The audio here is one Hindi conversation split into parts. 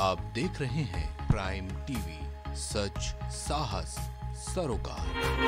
आप देख रहे हैं प्राइम टीवी, सच साहस सरोकार।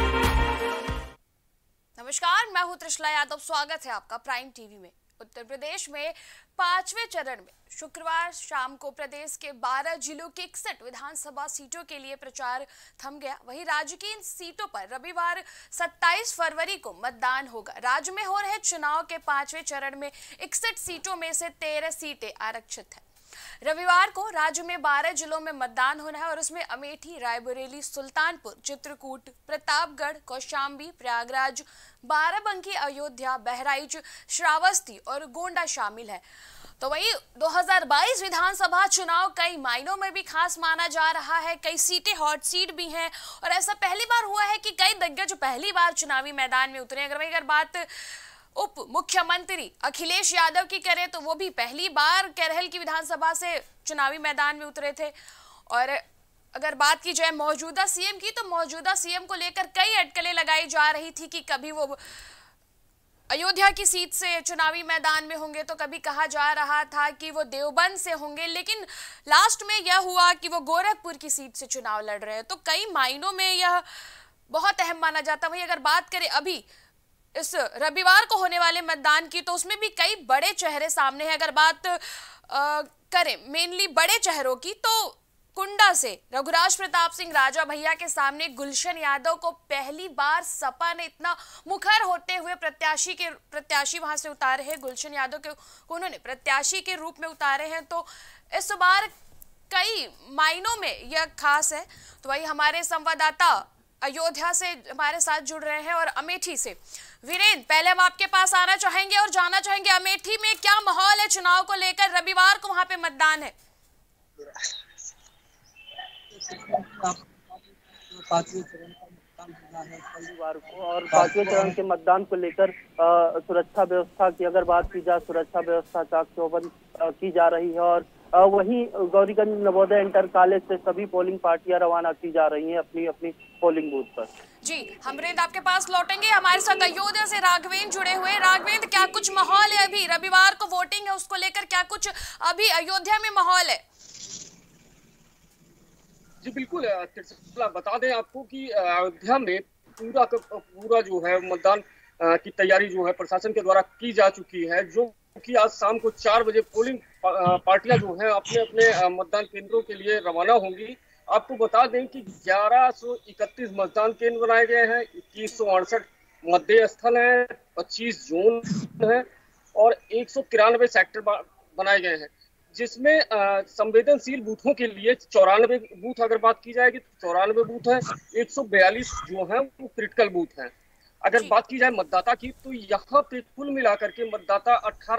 नमस्कार, मैं हूं त्रिशला यादव। स्वागत है आपका प्राइम टीवी में। उत्तर प्रदेश में 5वें चरण में शुक्रवार शाम को प्रदेश के 12 जिलों के 61 विधानसभा सीटों के लिए प्रचार थम गया। वहीं राज्य की इन सीटों पर रविवार 27 फरवरी को मतदान होगा। राज्य में हो रहे चुनाव के 5वें चरण में 61 सीटों में से 13 सीटें आरक्षित हैं। रविवार को राज्य में 12 जिलों में मतदान होना है और उसमें अमेठी, रायबरेली, सुल्तानपुर, चित्रकूट, प्रतापगढ़, कौशाम्बी, प्रयागराज, बाराबंकी, अयोध्या, बहराइच, श्रावस्ती और गोंडा शामिल है। तो वही 2022 विधानसभा चुनाव कई मायनों में भी खास माना जा रहा है। कई सीटें हॉट सीट भी हैं और ऐसा पहली बार हुआ है कि कई दिग्गज पहली बार चुनावी मैदान में उतरे। अगर बात उप मुख्यमंत्री अखिलेश यादव की करें तो वो भी पहली बार कैरहल की विधानसभा से चुनावी मैदान में उतरे थे। और अगर बात की जाए मौजूदा सीएम की, तो मौजूदा सीएम को लेकर कई अटकलें लगाई जा रही थी कि कभी वो अयोध्या की सीट से चुनावी मैदान में होंगे, तो कभी कहा जा रहा था कि वो देवबंद से होंगे, लेकिन लास्ट में यह हुआ कि वो गोरखपुर की सीट से चुनाव लड़ रहे हैं। तो कई मायनों में यह बहुत अहम माना जाता है। वहीं अगर बात करें अभी इस रविवार को होने वाले मतदान की, तो उसमें भी कई बड़े चेहरे सामने हैं। अगर बात करें मेनली बड़े चेहरों की, तो कुंडा से रघुराज प्रताप सिंह राजा भैया के सामने गुलशन यादव को पहली बार सपा ने इतना मुखर होते हुए प्रत्याशी वहां से उतारे हैं। गुलशन यादव को उन्होंने प्रत्याशी के रूप में उतारे हैं। तो इस बार कई मायनों में यह खास है। तो वही हमारे संवाददाता अयोध्या से हमारे साथ जुड़ रहे हैं और अमेठी से वीरेंद्र, पहले हम आपके पास आना चाहेंगे और जानना चाहेंगे अमेठी में क्या माहौल है चुनाव को लेकर। रविवार को वहां पे मतदान है। पांचवें चरण का मतदान होना है रविवार को और पांचवें चरण के मतदान को लेकर सुरक्षा व्यवस्था की अगर बात की जाए, सुरक्षा व्यवस्था चाक चौबंद की जा रही है। और वहीं गौरीगंज नवोदय इंटर कॉलेज से सभी पोलिंग पार्टियां रवाना की जा रही हैं अपनी अपनी पोलिंग बूथ पर। जी, हम रेंद्र आपके पास लौटेंगे। हमारे साथ अयोध्या से राघवेंद्र जुड़े हुए। राघवेंद्र, क्या कुछ माहौल है अभी? रविवार को वोटिंग है, उसको लेकर क्या कुछ अभी अयोध्या में माहौल है? जी बिल्कुल, बता दें आपको कि अयोध्या में पूरा जो है मतदान की तैयारी जो है प्रशासन के द्वारा की जा चुकी है, जो कि आज शाम को 4 बजे पोलिंग पार्टियां जो है अपने अपने मतदान केंद्रों के लिए रवाना होंगी। आपको बता दें कि 1131 मतदान केंद्र बनाए गए हैं, 2168 मतदेय स्थल हैं, 25 जोन हैं और 193 सेक्टर बनाए गए हैं, जिसमें संवेदनशील बूथों के लिए 94 बूथ अगर बात की जाएगी तो 94 बूथ हैं, 142 जो हैं वो क्रिटिकल बूथ हैं। अगर बात की जाए मतदाता की, तो यहाँ पे कुल मिलाकर के मतदाता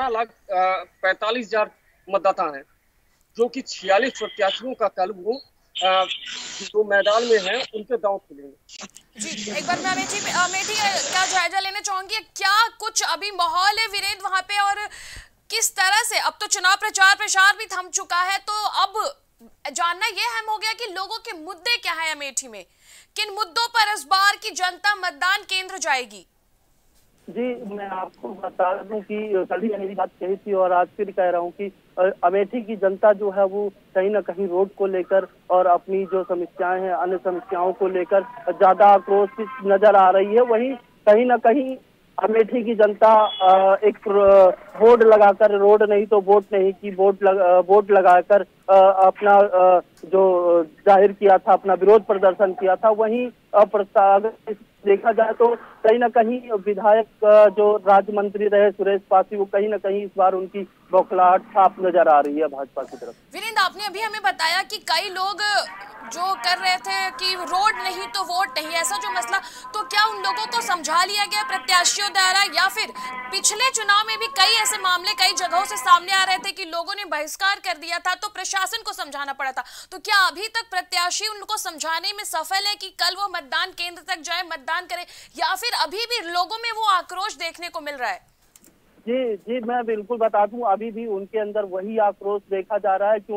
18,45,000 मतदाता हैं, जो कि 46 प्रत्याशियों का कल वो जो मैदान में हैं उनके दांव खुलेंगे। जी, एक बार मैं अमेठी का जायजा लेना चाहूंगी। क्या कुछ अभी माहौल है वीरेंद्र वहां पे, और किस तरह से अब तो चुनाव प्रचार भी थम चुका है, तो अब जानना यह अहम हो गया कि लोगों के मुद्दे क्या है अमेठी में, किन मुद्दों पर इस बार की जनता मतदान केंद्र जाएगी? जी, मैं आपको बता दूं कि कल ही मेरी बात कही थी और आज फिर कह रहा हूं कि अमेठी की जनता जो है वो कहीं ना कहीं रोड को लेकर और अपनी जो समस्याएं हैं, अन्य समस्याओं को लेकर ज्यादा आक्रोशित नजर आ रही है। वहीं कहीं ना कहीं अमेठी की जनता एक बोर्ड लगाकर, रोड नहीं तो वोट नहीं की बोर्ड लगाकर अपना जो जाहिर किया था, अपना विरोध प्रदर्शन किया था। वहीं अगर देखा जाए तो कहीं ना कहीं विधायक जो राज्य मंत्री रहे सुरेश पासी, वो कहीं ना कहीं इस बार उनकी बौखलाहट साफ नजर आ रही है भाजपा की तरफ। वीरेंद्र, आपने अभी हमें बताया कि कई लोग जो कर रहे थे कि रोड नहीं तो वोट नहीं, ऐसा जो मसला, तो क्या उन लोगों को समझा लिया गया प्रत्याशियों द्वारा, या फिर पिछले चुनाव में भी कई ऐसे मामले कई जगहों से सामने आ रहे थे कि लोगों ने बहिष्कार कर दिया था तो प्रशासन को समझाना पड़ा था, तो क्या अभी तक प्रत्याशी उनको समझाने में सफल है कि कल वो मतदान केंद्र तक जाए, मतदान करे, या फिर अभी भी लोगों में वो आक्रोश देखने को मिल रहा है? जी, मैं बिल्कुल बता दूं, अभी भी उनके अंदर वही आक्रोश देखा जा रहा है, क्योंकि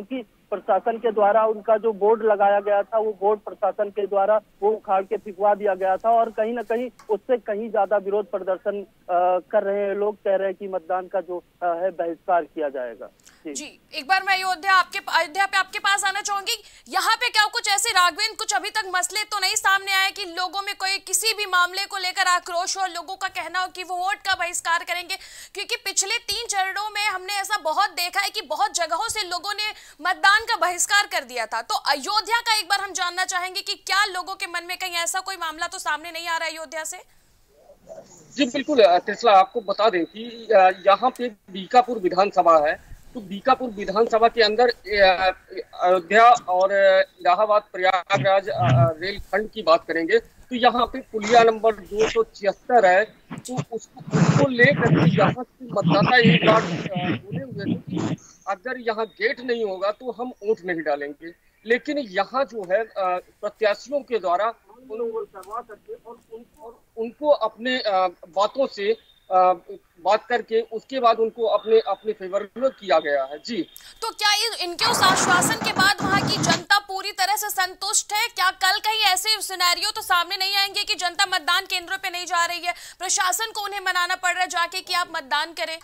प्रशासन के द्वारा उनका जो बोर्ड लगाया गया था, वो बोर्ड प्रशासन के द्वारा वो उखाड़ के फेंकवा दिया गया था और कहीं ना कहीं उससे कहीं ज्यादा विरोध प्रदर्शन कर रहे हैं लोग। कह रहे हैं कि मतदान का जो है बहिष्कार किया जाएगा। जी, एक बार मैं अयोध्या पे आपके पास आना चाहूंगी। यहाँ पे क्या कुछ ऐसे राघवेंद्र, कुछ अभी तक मसले तो नहीं सामने आए कि लोगों में कोई किसी भी मामले को लेकर आक्रोश हो, लोगों का कहना हो कि वो वोट का बहिष्कार करेंगे? क्योंकि पिछले 3 चरणों में हमने ऐसा बहुत देखा है कि बहुत जगहों से लोगों ने मतदान का बहिष्कार कर दिया था। तो अयोध्या का एक बार हम जानना चाहेंगे कि क्या लोगों के मन में कहीं ऐसा कोई मामला तो सामने नहीं आ रहा है अयोध्या से? जी बिल्कुल त्रिशला, आपको बता दें कि यहाँ पे बीकापुर विधानसभा है। तो बीकापुर विधानसभा के अंदर अयोध्या और इलाहाबाद प्रयागराज रेलखंड की बात करेंगे तो यहाँ पे पुलिया नंबर 276 है। तो उसको लेकर के यहाँ के मतदाता एक बार बोले हुए थे कि अगर यहाँ गेट नहीं होगा तो हम वोट नहीं डालेंगे। लेकिन यहाँ जो है प्रत्याशियों के द्वारा करवा करके और उनको अपने बातों से बात करके उसके बाद उनको अपने फेवर में किया गया है। जी, तो क्या इनके उस आश्वासन के बाद वहाँ की जनता पूरी तरह से संतुष्ट है? क्या कल कहीं ऐसे सिनेरियो तो सामने नहीं आएंगे कि जनता मतदान केंद्रों पे नहीं जा रही है, प्रशासन को उन्हें मनाना पड़ रहा है जाके कि आप मतदान करें?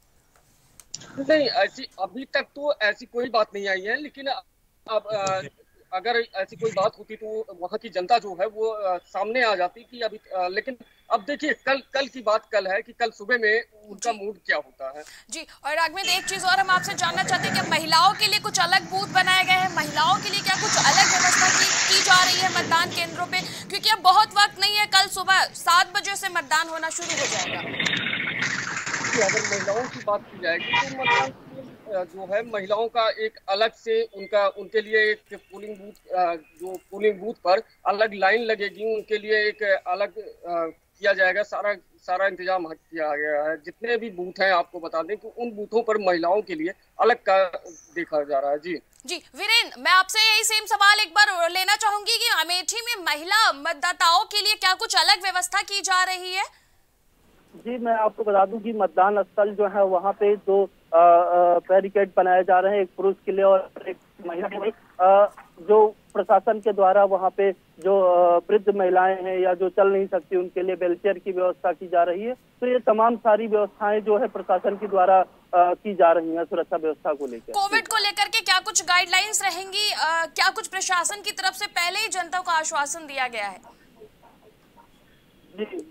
नहीं, ऐसी अभी तक तो ऐसी कोई बात नहीं आई है। लेकिन अब अगर ऐसी कोई बात होती तो वहाँ की जनता जो है वो सामने आ जाती कि अभी। लेकिन अब देखिए कल की बात कल है कि कल सुबह में उनका मूड क्या होता है। जी, और राघवेंद्र एक चीज और हम आपसे जानना चाहते हैं कि महिलाओं के लिए कुछ अलग बूथ बनाए गए हैं, महिलाओं के लिए क्या कुछ अलग व्यवस्था की जा रही है मतदान केंद्रों पे? क्योंकि अब बहुत वक्त नहीं है, कल सुबह 7 बजे से मतदान होना शुरू हो जाएगा। अगर महिलाओं की बात की जाएगी तो मतलब जो है महिलाओं का एक अलग से उनके लिए एक पोलिंग बूथ पर अलग लाइन लगेगी। उनके लिए एक अलग किया जाएगा, सारा इंतजाम किया गया है। जितने भी बूथ हैं आपको बता दें कि उन बूथों पर महिलाओं के लिए अलग का देखा जा रहा है। जी वीरेंद्र, मैं आपसे यही सेम सवाल एक बार लेना चाहूंगी कि अमेठी में महिला मतदाताओं के लिए क्या कुछ अलग व्यवस्था की जा रही है? जी, मैं आपको बता दूं कि मतदान स्थल जो है वहाँ पे 2 बैरिकेड बनाए जा रहे हैं, एक पुरुष के लिए और एक महिला के लिए। जो प्रशासन के द्वारा वहाँ पे जो वृद्ध महिलाएं हैं या जो चल नहीं सकती उनके लिए व्हीलचेयर की व्यवस्था की जा रही है। तो ये तमाम सारी व्यवस्थाएं जो है प्रशासन के द्वारा की जा रही हैं सुरक्षा व्यवस्था को लेकर। कोविड को लेकर के क्या कुछ गाइडलाइंस रहेंगी? क्या कुछ प्रशासन की तरफ से पहले ही जनता को आश्वासन दिया गया है? जी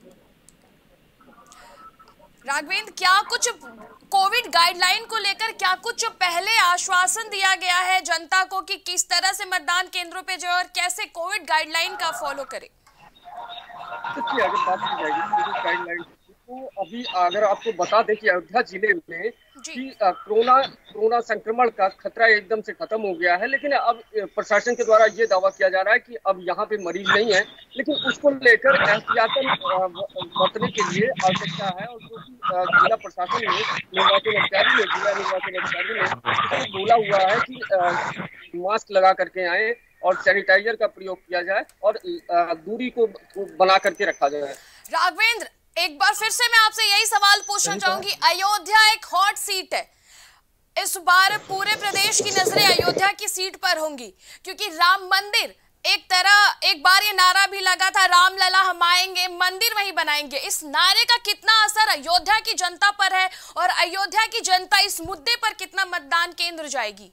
राघवेंद्र, क्या कुछ कोविड गाइडलाइन को लेकर क्या कुछ पहले आश्वासन दिया गया है जनता को कि किस तरह से मतदान केंद्रों पे जाए और कैसे कोविड गाइडलाइन का फॉलो करे? देखिए, अगर बात की जाएगी कोविड गाइडलाइन तो अभी अगर आपको बता दें कि अयोध्या जिले में कि कोरोना संक्रमण का खतरा एकदम से खत्म हो गया है। लेकिन अब प्रशासन के द्वारा ये दावा किया जा रहा है कि अब यहाँ पे मरीज नहीं है, लेकिन उसको लेकर एहतियातन बरतने के लिए आवश्यकता है। और जो जिला प्रशासन ने जिला निर्वाचन अधिकारी ने बोला हुआ है कि मास्क लगा करके आए और सैनिटाइजर का प्रयोग किया जाए और दूरी को बना करके रखा जाए। राघवेंद्र, एक बार फिर से मैं आपसे यही सवाल पूछना चाहूंगी। अयोध्या एक हॉट सीट है, इस बार पूरे प्रदेश की नजरें अयोध्या की सीट पर होंगी क्योंकि राम मंदिर एक बार ये नारा भी लगा था, रामलला हम आएंगे, मंदिर वहीं बनाएंगे। इस नारे का कितना असर अयोध्या की जनता पर है और अयोध्या की जनता इस मुद्दे पर कितना मतदान केंद्र जाएगी?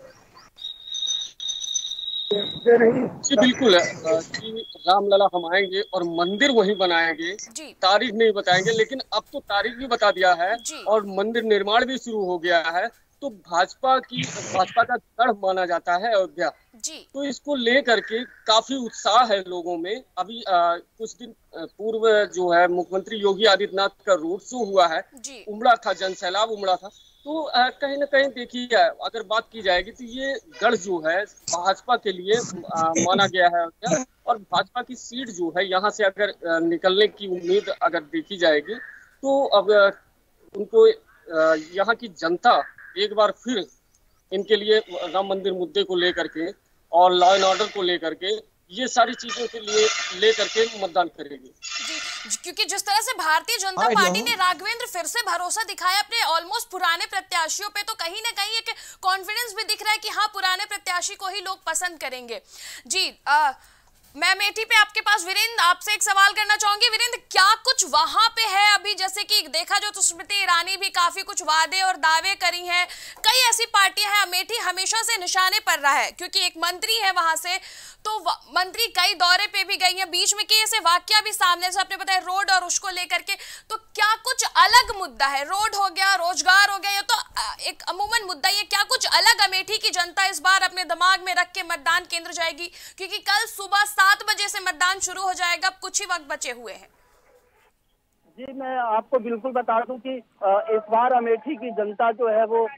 जी बिल्कुल, रामलला हम आएंगे और मंदिर वहीं बनाएंगे। तारीख नहीं बताएंगे, लेकिन अब तो तारीख भी बता दिया है और मंदिर निर्माण भी शुरू हो गया है। तो भाजपा का गढ़ माना जाता है अयोध्या। तो इसको लेकर के काफी उत्साह है लोगों में। अभी कुछ दिन पूर्व जो है मुख्यमंत्री योगी आदित्यनाथ का रोड शो हुआ है, उमड़ा था, जनसैलाब उमड़ा था। तो कहीं ना कहीं देखिए, अगर बात की जाएगी तो ये गढ़ जो है भाजपा के लिए माना गया है और भाजपा की सीट जो है यहाँ से अगर निकलने की उम्मीद अगर देखी जाएगी तो अब उनको यहाँ की जनता एक बार फिर इनके लिए राम मंदिर मुद्दे को लेकर के और लॉ एंड ऑर्डर को लेकर के ये सारी चीजों के लिए लेकर के मतदान करेगी। क्योंकि जिस तरह से भारतीय जनता पार्टी ने राघवेंद्र फिर से भरोसा दिखाया अपने ऑलमोस्ट पुराने प्रत्याशियों पे, तो कहीं ना कहीं एक कॉन्फिडेंस भी दिख रहा है कि हाँ, पुराने प्रत्याशी को ही लोग पसंद करेंगे। जी मैं अमेठी पे आपके पास वीरेंद्र आपसे एक सवाल करना चाहूंगी। वीरेंद्र, क्या कुछ वहां पे है अभी? जैसे कि देखा जो तो स्मृति ईरानी भी काफी कुछ वादे और दावे करी हैं, कई ऐसी पार्टियां हैं, अमेठी हमेशा से निशाने पर रहा है क्योंकि एक मंत्री है वहां से, तो मंत्री कई दौरे पे भी गई हैं, बीच में कई ऐसे वाकया भी सामने से आपने बताया रोड और उसको लेकर के, तो क्या कुछ अलग मुद्दा है? रोड हो गया, रोजगार हो गया, ये तो एक अमूमन मुद्दा, ये क्या कुछ अलग अमेठी की जनता इस बार अपने दिमाग में रख के मतदान केंद्र जाएगी? क्योंकि कल सुबह 7 बजे से मतदान शुरू हो जाएगा, अब कुछ ही वक्त बचे हुए हैं। जी, मैं आपको बिल्कुल बता दूं कि इस बार अमेठी की जनता जो है वो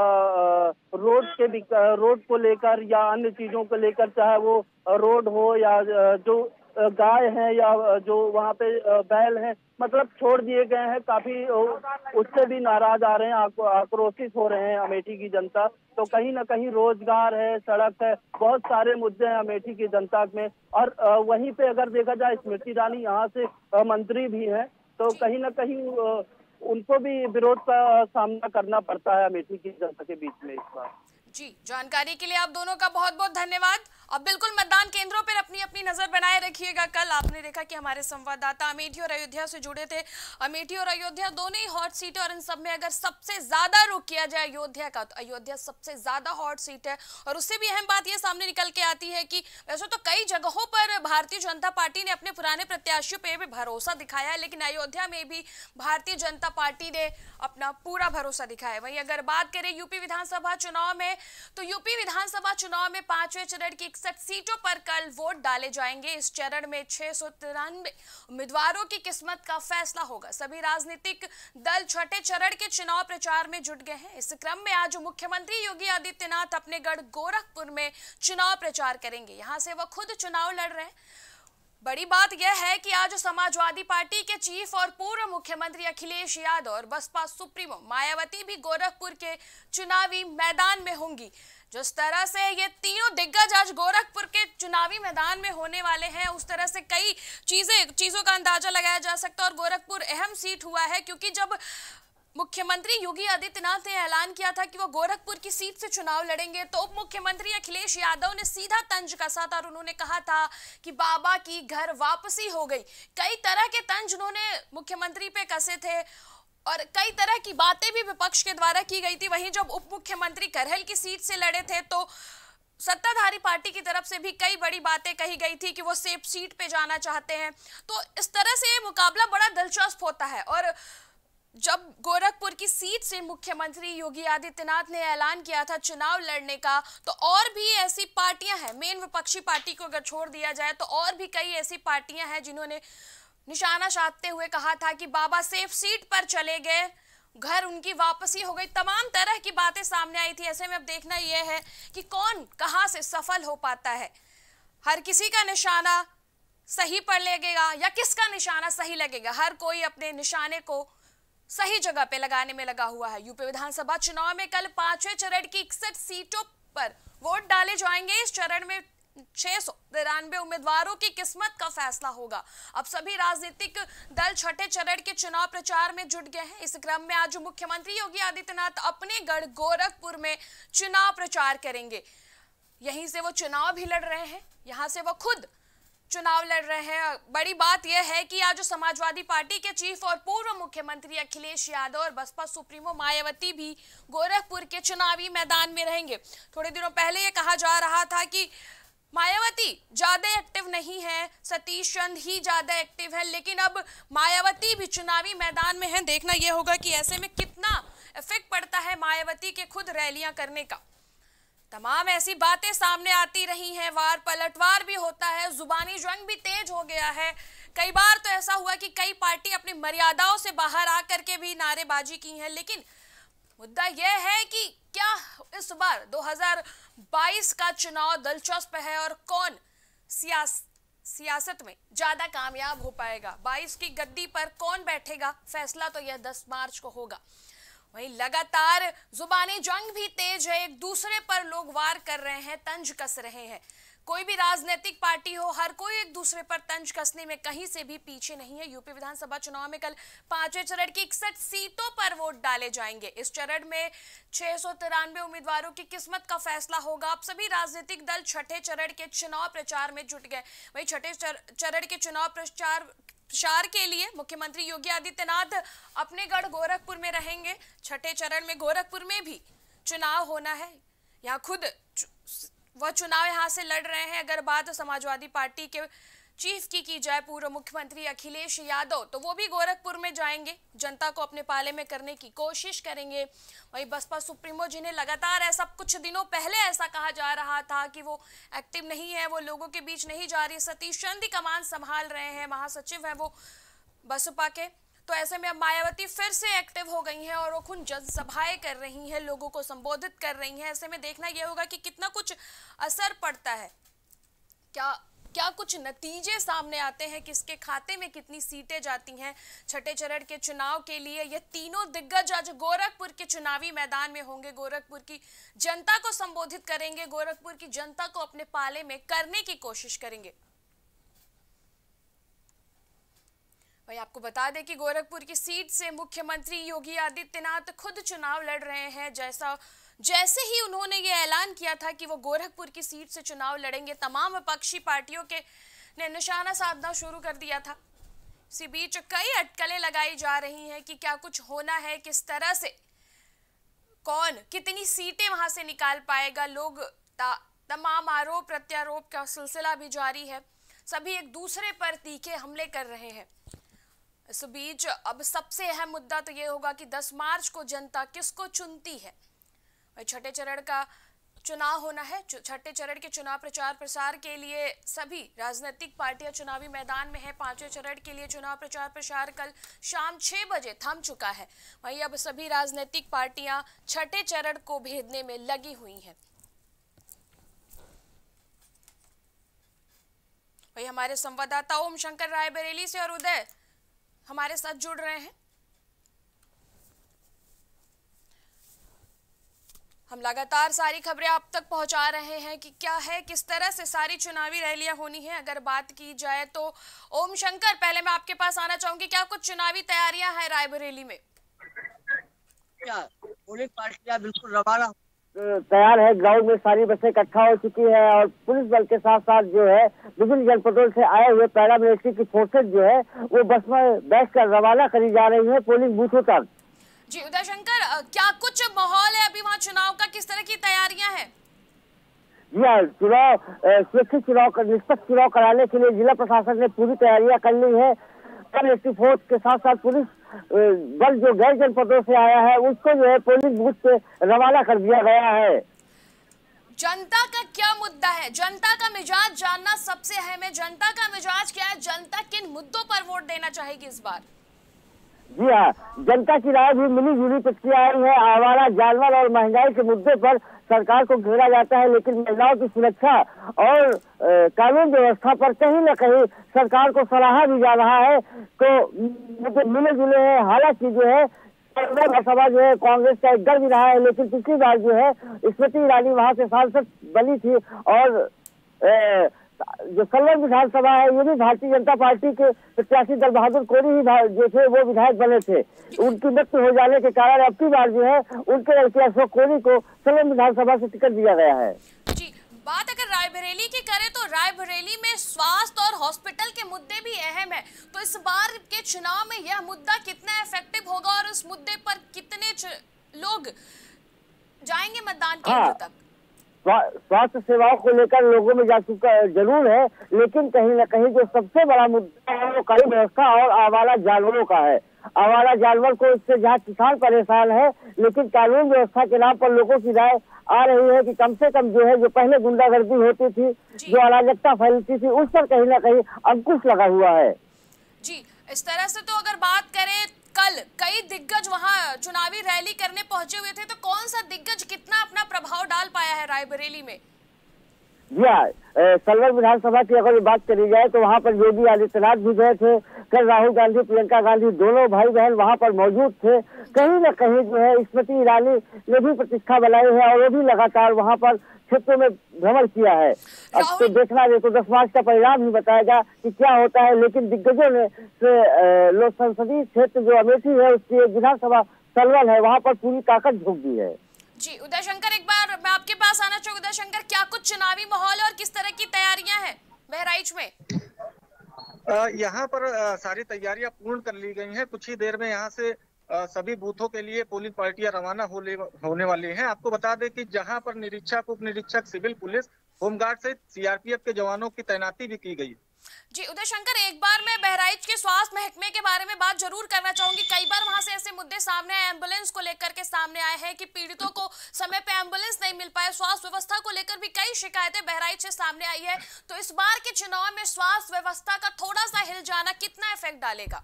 रोड को लेकर या अन्य चीजों को लेकर, चाहे वो रोड हो या जो गाय हैं या जो वहाँ पे बैल हैं, मतलब छोड़ दिए गए हैं, काफी उससे भी नाराज आ रहे हैं, आक्रोशित हो रहे हैं अमेठी की जनता। तो कहीं ना कहीं रोजगार है, सड़क है, बहुत सारे मुद्दे हैं अमेठी की जनता में। और वहीं पे अगर देखा जाए, स्मृति ईरानी यहाँ से मंत्री भी हैं, तो कहीं ना कहीं उनको भी विरोध का सामना करना पड़ता है अमेठी की जनता के बीच में इस बार। जी, जानकारी के लिए आप दोनों का बहुत बहुत धन्यवाद। अब बिल्कुल मतदान केंद्रों पर अपनी अपनी नजर बनाए रखिएगा। कल आपने देखा कि हमारे संवाददाता अमेठी और अयोध्या से जुड़े थे। अमेठी और अयोध्या दोनों ही हॉट सीट है और इन सब में अगर सबसे ज्यादा रुख किया जाए अयोध्या का, तो अयोध्या सबसे ज्यादा हॉट सीट है। और उससे भी अहम बात यह सामने निकल के आती है कि वैसे तो कई जगहों पर भारतीय जनता पार्टी ने अपने पुराने प्रत्याशियों पर भी भरोसा दिखाया है, लेकिन अयोध्या में भी भारतीय जनता पार्टी ने अपना पूरा भरोसा दिखाया। वहीं अगर बात करें यूपी विधानसभा चुनाव में, तो यूपी विधानसभा चुनाव में 5वें चरण की 61 सीटों पर कल वोट डाले जाएंगे। इस चरण में 693 उम्मीदवारों की किस्मत का फैसला होगा। सभी राजनीतिक दल छठे चरण के चुनाव प्रचार में जुट गए हैं। इस क्रम में आज मुख्यमंत्री योगी आदित्यनाथ अपने गढ़ गोरखपुर में चुनाव प्रचार करेंगे। यहां से वह खुद चुनाव लड़ रहे हैं। बड़ी बात यह है कि आज समाजवादी पार्टी के चीफ और पूर्व मुख्यमंत्री अखिलेश यादव और बसपा सुप्रीमो मायावती भी गोरखपुर के चुनावी मैदान में होंगी। जिस तरह से ये तीनों दिग्गज आज गोरखपुर के चुनावी मैदान में होने वाले हैं, उस तरह से कई चीजों का अंदाजा लगाया जा सकता है। और गोरखपुर अहम सीट हुआ है क्योंकि जब मुख्यमंत्री योगी आदित्यनाथ ने ऐलान किया था कि वो गोरखपुर की सीट से चुनाव लड़ेंगे, तो उप मुख्यमंत्री अखिलेश यादव ने सीधा तंज कसा था और उन्होंने कहा था कि बाबा की घर वापसी हो गई। कई तरह के तंज उन्होंने मुख्यमंत्री पे कसे थे और कई तरह की बातें भी विपक्ष के द्वारा की गई थी। वहीं जब उप मुख्यमंत्री करहल की सीट से लड़े थे, तो सत्ताधारी पार्टी की तरफ से भी कई बड़ी बातें कही गई थी कि वो सेफ सीट पे जाना चाहते हैं। तो इस तरह से ये मुकाबला बड़ा दिलचस्प होता है। और जब गोरखपुर की सीट से मुख्यमंत्री योगी आदित्यनाथ ने ऐलान किया था चुनाव लड़ने का, तो और भी ऐसी पार्टियां हैं, मेन विपक्षी पार्टी को अगर छोड़ दिया जाए तो और भी कई ऐसी पार्टियां हैं जिन्होंने निशाना साधते हुए कहा था कि बाबा सेफ सीट पर चले गए, घर उनकी वापसी हो गई। तमाम तरह की बातें सामने आई थी। ऐसे में अब देखना यह है कि कौन कहां से सफल हो पाता है। हर किसी का निशाना सही पर लगेगा या किसका निशाना सही लगेगा, हर कोई अपने निशाने को सही जगह पे लगाने में लगा हुआ है। यूपी विधानसभा चुनाव में कल 5वें चरण की 61 सीटों पर वोट डाले जाएंगे। इस चरण में 693 उम्मीदवारों की किस्मत का फैसला होगा। अब सभी राजनीतिक दल छठे चरण के चुनाव प्रचार में जुट गए हैं। इस क्रम में आज मुख्यमंत्री योगी आदित्यनाथ अपने गढ़ गोरखपुर में चुनाव प्रचार करेंगे। यहीं से वो चुनाव भी लड़ रहे हैं, यहां से वो खुद चुनाव लड़ रहे हैं। बड़ी बात यह है कि आज समाजवादी पार्टी के चीफ और पूर्व मुख्यमंत्री अखिलेश यादव और बसपा सुप्रीमो मायावती भी गोरखपुर के चुनावी मैदान में रहेंगे। थोड़े दिनों पहले ये कहा जा रहा था कि मायावती ज्यादा एक्टिव नहीं है, सतीश चंद ही ज्यादा एक्टिव है, लेकिन अब मायावती भी चुनावी मैदान में है। देखना यह होगा कि ऐसे में कितना इफेक्ट पड़ता है मायावती के खुद रैलियां करने का। तमाम ऐसी बातें सामने आती रही हैं, वार पलटवार भी होता है, जुबानी जंग भी तेज हो गया है। कई बार तो ऐसा हुआ कि कई पार्टी अपनी मर्यादाओं से बाहर आकर के भी नारेबाजी की है। लेकिन मुद्दा यह है कि क्या इस बार 2022 का चुनाव दिलचस्प है और कौन सियासत में ज्यादा कामयाब हो पाएगा, 22 की गद्दी पर कौन बैठेगा, फैसला तो यह 10 मार्च को होगा। वहीं लगातार जुबानी जंग भी तेज है, एक दूसरे पर लोग वार कर रहे हैं, तंज कस रहे हैं। कोई भी राजनीतिक पार्टी हो, हर कोई एक दूसरे पर तंज कसने में कहीं से भी पीछे नहीं है। यूपी विधानसभा चुनाव में कल 5वें चरण की 61 सीटों पर वोट डाले जाएंगे। इस चरण में 693 उम्मीदवारों की किस्मत का फैसला होगा। अब सभी राजनीतिक दल छठे चरण के चुनाव प्रचार में जुट गए। वहीं छठे चरण के चुनाव प्रचार के लिए मुख्यमंत्री योगी आदित्यनाथ अपने गढ़ गोरखपुर में रहेंगे। छठे चरण में गोरखपुर में भी चुनाव होना है। यहाँ खुद वह चुनाव यहां से लड़ रहे हैं। अगर बात समाजवादी पार्टी के चीफ की जाए, पूर्व मुख्यमंत्री अखिलेश यादव, तो वो भी गोरखपुर में जाएंगे, जनता को अपने पाले में करने की कोशिश करेंगे। वहीं बसपा सुप्रीमो जिन्हें लगातार ऐसा कुछ दिनों पहले ऐसा कहा जा रहा था कि वो एक्टिव नहीं है, वो लोगों के बीच नहीं जा रही, सतीश चंद कमान संभाल रहे हैं, महासचिव है वो बसपा के। तो ऐसे में अब मायावती फिर से एक्टिव हो गई हैं और वो खुद जनसभाएं कर रही हैं, लोगों को संबोधित कर रही हैं। ऐसे में देखना यह होगा कि कितना कुछ असर पड़ता है, क्या कुछ नतीजे सामने आते हैं, किसके खाते में कितनी सीटें जाती हैं। छठे चरण के चुनाव के लिए ये तीनों दिग्गज आज गोरखपुर के चुनावी मैदान में होंगे, गोरखपुर की जनता को संबोधित करेंगे, गोरखपुर की जनता को अपने पाले में करने की कोशिश करेंगे। वही आपको बता दें कि गोरखपुर की सीट से मुख्यमंत्री योगी आदित्यनाथ खुद चुनाव लड़ रहे हैं। जैसे ही उन्होंने ये ऐलान किया था कि वो गोरखपुर की सीट से चुनाव लड़ेंगे, तमाम विपक्षी पार्टियों के ने निशाना साधना शुरू कर दिया था। इसी बीच कई अटकलें लगाई जा रही हैं कि क्या कुछ होना है, किस तरह से, कौन कितनी सीटें वहां से निकाल पाएगा। लोग तमाम आरोप प्रत्यारोप का सिलसिला भी जारी है, सभी एक दूसरे पर तीखे हमले कर रहे हैं। इस बीच अब सबसे अहम मुद्दा तो ये होगा कि 10 मार्च को जनता किसको चुनती है। छठे चरण का चुनाव होना है। छठे चरण के चुनाव प्रचार प्रसार के लिए सभी राजनीतिक पार्टियां चुनावी मैदान में है। 5वें चरण के लिए चुनाव प्रचार प्रसार कल शाम 6 बजे थम चुका है। वहीं अब सभी राजनीतिक पार्टियां छठे चरण को भेदने में लगी हुई हैं। वही हमारे संवाददाता ओम शंकर रायबरेली से और उदय हमारे साथ जुड़ रहे हैं। हम लगातार सारी खबरें आप तक पहुंचा रहे हैं कि क्या है, किस तरह से सारी चुनावी रैलियां होनी है। अगर बात की जाए तो ओम शंकर, पहले मैं आपके पास आना चाहूंगी, क्या कुछ चुनावी तैयारियां हैं रायबरेली में? पोलिंग पार्टियां बिल्कुल रवाना तैयार है। ग्राउंड में सारी बसें इकट्ठा हो चुकी है और पुलिस बल के साथ साथ जो है विभिन्न जनपदों से आए हुए पैरामिलिट्री की फोर्सेज जो है वो बस में बैठकर रवाना करी जा रही है पोलिंग बूथों तक। जी उदय शंकर, क्या कुछ माहौल है अभी वहाँ चुनाव का, किस तरह की तैयारियां हैं? जी हाँ, सुरक्षित चुनाव, निष्पक्ष चुनाव कराने के लिए जिला प्रशासन ने पूरी तैयारियां कर ली है। कल फोर्स के साथ साथ पुलिस बल जो गैर जनपदों से आया है उसको जो है पोलिंग बूथ पे रवाना कर दिया गया है। जनता का क्या मुद्दा है? जनता का मिजाज जानना सबसे अहम है। जनता का मिजाज क्या है? जनता किन मुद्दों पर वोट देना चाहेगी इस बार? जी हाँ, जनता की राय भी मिली जुली प्रतिक्रिया आई है। आवारा जानवर और महंगाई के मुद्दे पर सरकार को घेरा जाता है, लेकिन महिलाओं की सुरक्षा और कानून व्यवस्था पर कहीं न कहीं सरकार को सराहा भी जा रहा है। तो मिले जुले हैं। हालांकि जो है सभा जो है कांग्रेस का एक गढ़ भी रहा है, लेकिन पिछली बार जो है स्मृति ईरानी वहां से सांसद बनी थी और जो सल्लम विधानसभा है ये भी भारतीय जनता पार्टी के प्रत्याशी दल बहादुर कोरी ही जो थे वो विधायक बने थे। उनकी मृत्यु हो जाने के कारण अब की बार जो है उनके लड़के अशोक कोरी को सल्लम विधानसभा से टिकट दिया गया है। जी, बात अगर रायबरेली की करें तो रायबरेली में स्वास्थ्य और हॉस्पिटल के मुद्दे भी अहम है। तो इस बार के चुनाव में यह मुद्दा कितना इफेक्टिव होगा और इस मुद्दे पर कितने लोग जाएंगे मतदान केंद्र तक? स्वास्थ्य सेवाओं को लेकर लोगों में जागरूकता जरूर है, लेकिन कहीं न कहीं जो सबसे बड़ा मुद्दा है वो कानून व्यवस्था और आवारा जानवरों का है। आवारा जानवर को इससे जहाँ किसान परेशान है, लेकिन कानून व्यवस्था के नाम पर लोगों की राय आ रही है कि कम से कम जो है जो पहले गुंडागर्दी होती थी, जो अराजकता फैलती थी, उस पर कहीं न कहीं अंकुश लगा हुआ है। जी, इस तरह से तो अगर बात करें, कल कई दिग्गज वहां चुनावी रैली करने पहुंचे हुए थे, तो कौन सा दिग्गज कितना अपना प्रभाव डाल पाया है रायबरेली में? जी हाँ, सलवर विधानसभा की अगर बात करी जाए तो वहाँ पर योगी आदित्यनाथ भी गए थे। कल राहुल गांधी, प्रियंका गांधी दोनों भाई बहन वहाँ पर मौजूद थे। कहीं न कहीं जो है स्मृति ईरानी ने भी प्रतिष्ठा बनाई है और वो भी लगातार वहाँ पर क्षेत्रों में भ्रमण किया है। अब तो देखना है, तो 10 मार्च का परिणाम ही बताएगा कि क्या होता है। लेकिन दिग्गजों ने लोक संसदीय क्षेत्र जो अमेठी है उसकी विधानसभा सलवर है, वहाँ पर पूरी ताकत झोंक दी है। जी उदय शंकर, एक बार मैं आपके पास आना चाहूँ। उदय शंकर, क्या कुछ चुनावी माहौल और किस तरह की तैयारियां हैं बहराइच में? यहाँ पर सारी तैयारियां पूर्ण कर ली गई हैं। कुछ ही देर में यहाँ से सभी बूथों के लिए पोलिंग पार्टियां रवाना होने वाली हैं। आपको बता दें कि जहाँ पर निरीक्षक, उप निरीक्षक, सिविल पुलिस, होमगार्ड सहित सीआरपीएफ के जवानों की तैनाती भी की गई। जी उदय शंकर, एक बार मैं बहराइच के स्वास्थ्य महकमे के बारे में बात जरूर करना चाहूंगी। कई बार वहां से ऐसे मुद्दे सामने आए, एम्बुलेंस को लेकर के सामने आए हैं कि पीड़ितों को समय पे एम्बुलेंस नहीं मिल पाए। स्वास्थ्य व्यवस्था को लेकर भी कई शिकायतें बहराइच से सामने आई है। तो इस बार के चुनाव में स्वास्थ्य व्यवस्था का थोड़ा सा हिल जाना कितना इफेक्ट डालेगा?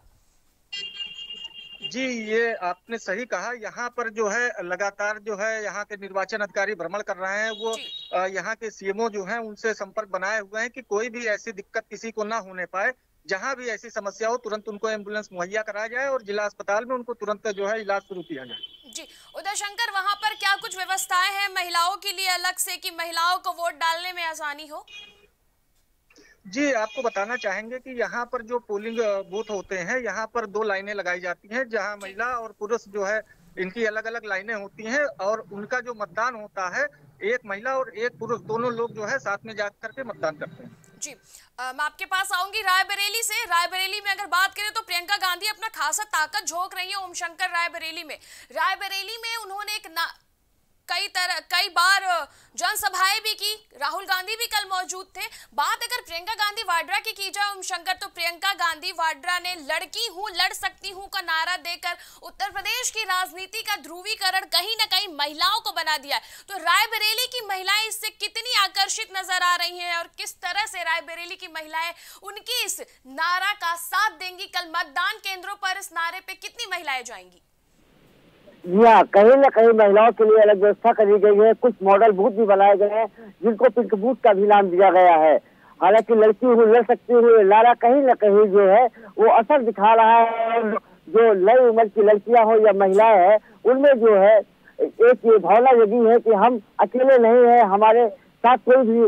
जी, ये आपने सही कहा। यहाँ पर जो है लगातार जो है यहाँ के निर्वाचन अधिकारी भ्रमण कर रहे हैं। वो यहाँ के सीएमओ जो हैं उनसे संपर्क बनाए हुए हैं कि कोई भी ऐसी दिक्कत किसी को ना होने पाए। जहाँ भी ऐसी समस्या हो तुरंत उनको एम्बुलेंस मुहैया कराया जाए और जिला अस्पताल में उनको तुरंत जो है इलाज शुरू किया जाए। जी उदय शंकर, वहाँ पर क्या कुछ व्यवस्थाएं हैं महिलाओं के लिए अलग से कि महिलाओं को वोट डालने में आसानी हो? जी, आपको बताना चाहेंगे कि यहाँ पर जो पोलिंग बूथ होते हैं, यहाँ पर 2 लाइनें लगाई जाती हैं, जहाँ महिला और पुरुष जो है इनकी अलग अलग लाइनें होती हैं और उनका जो मतदान होता है, एक महिला और एक पुरुष दोनों लोग जो है साथ में जाकर के मतदान करते हैं। जी मैं आपके पास आऊंगी रायबरेली से। रायबरेली में अगर बात करें तो प्रियंका गांधी अपना खासा ताकत झोंक रही है। ओम शंकर, रायबरेली में उन्होंने कई बार जनसभाएं भी की। राहुल गांधी भी कल मौजूद थे। बात अगर प्रियंका गांधी वाड्रा की जाए ओम शंकर, तो प्रियंका गांधी वाड्रा ने लड़की हूं, लड़ सकती हूं का नारा देकर उत्तर प्रदेश की राजनीति का ध्रुवीकरण कहीं ना कहीं महिलाओं को बना दिया है। तो रायबरेली की महिलाएं इससे कितनी आकर्षित नजर आ रही हैं और किस तरह से रायबरेली की महिलाएं उनकी इस नारा का साथ देंगी? कल मतदान केंद्रों पर इस नारे पे कितनी महिलाएं जाएंगी? जी हाँ, कहीं न कहीं महिलाओं के लिए अलग व्यवस्था करी गई है। कुछ मॉडल बूथ भी बनाए गए हैं जिनको पिंक बूथ का भी नाम दिया गया है। हालांकि लड़की हूँ, लड़ सकती हूँ नारा कहीं न कहीं जो है वो असर दिखा रहा है। जो नई उम्र की लड़कियां हो या महिलाएं हैं, उनमें जो है एक ये भावना जगी है कि हम अकेले नहीं है, हमारे साथ कोई भी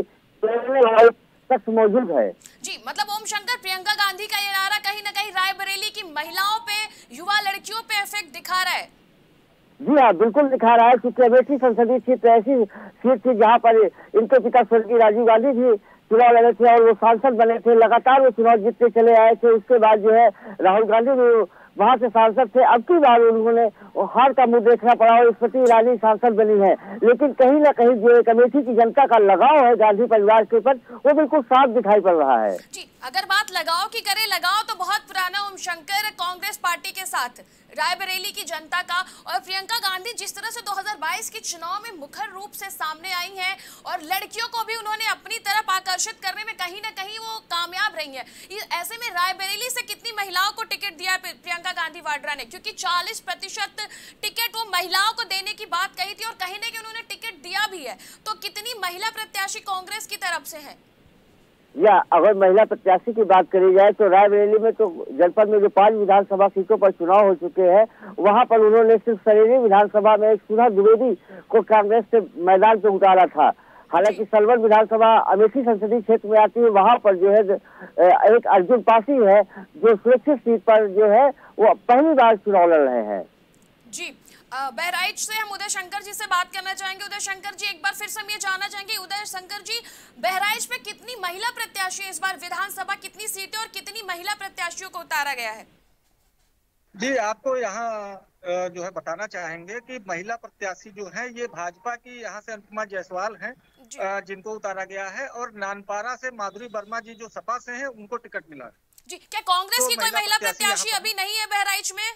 शख्स मौजूद है। जी मतलब ओम शंकर, प्रियंका गांधी का ये नारा कहीं ना कहीं रायबरेली की महिलाओं पे, युवा लड़कियों पे इफेक्ट दिखा रहा है। जी हाँ, बिल्कुल दिखा रहा है, क्योंकि अमेठी संसदीय सीट ऐसी सीट थी जहाँ पर इनके पिता स्वर्गीय राजीव गांधी भी चुनाव लड़े थे और वो सांसद बने थे। लगातार वो चुनाव जीतते चले आए थे। उसके बाद जो है राहुल गांधी भी वहां से सांसद थे। अब की बार उन्होंने हार का मुंह देखना पड़ा और स्मृति ईरानी सांसद बनी है। लेकिन कहीं ना कहीं जो एक अमेठी की जनता का लगाव है गांधी परिवार के ऊपर, वो बिल्कुल साफ दिखाई पड़ रहा है। जी अगर बात लगाव की करें, लगाव तो बहुत पुराना ओम शंकर कांग्रेस पार्टी के साथ रायबरेली की जनता का। और प्रियंका गांधी जिस तरह से 2022 के चुनाव में मुखर रूप से सामने आई हैं और लड़कियों को भी उन्होंने अपनी तरफ आकर्षित करने में कहीं ना कहीं वो कामयाब रही हैं। ऐसे में रायबरेली से कितनी महिलाओं को टिकट दिया प्रियंका गांधी वाड्रा ने? क्योंकि 40% टिकट वो महिलाओं को देने की बात कही थी और कहीं ना कहीं उन्होंने टिकट दिया भी है। तो कितनी महिला प्रत्याशी कांग्रेस की तरफ से है? या अगर महिला प्रत्याशी की बात करी जाए तो रायबरेली में तो जनपद में जो 5 विधानसभा सीटों पर चुनाव हो चुके हैं, वहां पर उन्होंने सिर्फ सरेली विधानसभा में एक सुधा द्विवेदी को कांग्रेस से मैदान पे उतारा था। हालांकि सलवर विधानसभा अमेठी संसदीय क्षेत्र में आती है, वहां पर जो है एक अर्जुन पासी है जो सुरक्षित सीट पर जो है वो पहली बार चुनाव लड़ रहे हैं। जी बहराइच से हम उदय शंकर जी से बात करना चाहेंगे। उदय शंकर जी, एक बार फिर से हम ये जानना चाहेंगे, उदय शंकर जी, बहराइच में कितनी महिला प्रत्याशी इस बार विधानसभा, कितनी सीटें और कितनी महिला प्रत्याशियों को उतारा गया है? जी, आपको यहाँ जो है बताना चाहेंगे कि महिला प्रत्याशी जो है ये भाजपा की यहाँ से अनुपमा जायसवाल हैं जिनको उतारा गया है, और नानपारा से माधुरी वर्मा जी जो सपा से हैं उनको टिकट मिला है। जी, क्या कांग्रेस की कोई महिला प्रत्याशी अभी नहीं है बहराइच में?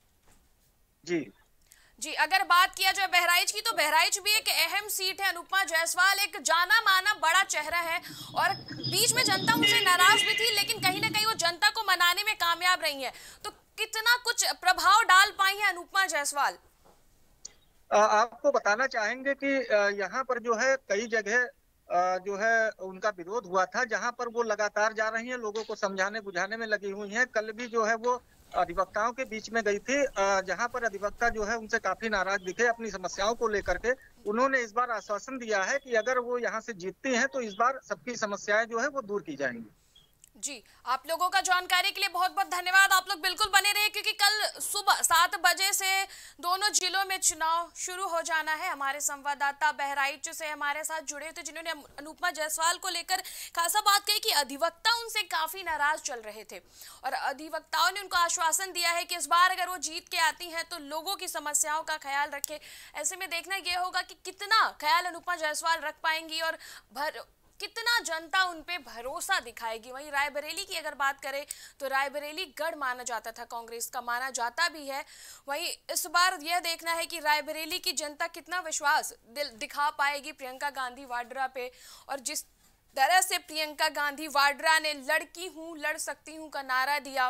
जी अगर बात किया जाए बहराइच की, तो बहराइच भी एक अहम सीट है। अनुपमा जायसवाल एक जाना माना बड़ा चेहरा है और बीच में जनता उनसे नाराज भी थी, लेकिन कहीं ना कहीं वो जनता को मनाने में कामयाब रही है। तो कितना कुछ प्रभाव डाल पाई है अनुपमा जायसवाल? आपको बताना चाहेंगे कि यहाँ पर जो है कई जगह जो है उनका विरोध हुआ था, जहां पर वो लगातार जा रही हैं, लोगों को समझाने बुझाने में लगी हुई हैं। कल भी जो है वो अधिवक्ताओं के बीच में गई थी, जहां पर अधिवक्ता जो है उनसे काफी नाराज दिखे अपनी समस्याओं को लेकर के। उन्होंने इस बार आश्वासन दिया है कि अगर वो यहाँ से जीतती हैं तो इस बार सबकी समस्याएं जो है वो दूर की जाएंगी। जी, आप लोगों का जानकारी के लिए बहुत बहुत धन्यवाद। आप लोग बिल्कुल बने रहे क्योंकि कल सुबह 7 बजे से दोनों जिलों में चुनाव शुरू हो जाना है। हमारे संवाददाता बहराइच से हमारे साथ जुड़े थे, जिन्होंने अनुपमा जायसवाल को लेकर खासा बात कही कि अधिवक्ता उनसे काफी नाराज चल रहे थे और अधिवक्ताओं ने उनको आश्वासन दिया है कि इस बार अगर वो जीत के आती हैं तो लोगों की समस्याओं का ख्याल रखे। ऐसे में देखना यह होगा कि कितना ख्याल अनुपमा जायसवाल रख पाएंगी और कितना जनता उन पे भरोसा दिखाएगी। वहीं रायबरेली की अगर बात करें तो रायबरेली गढ़ माना जाता था, कांग्रेस का माना जाता भी है। वहीं इस बार यह देखना है कि रायबरेली की जनता कितना विश्वास दिखा पाएगी प्रियंका गांधी वाड्रा पे। और जिस तरह से प्रियंका गांधी वाड्रा ने लड़की हूं लड़ सकती हूं का नारा दिया,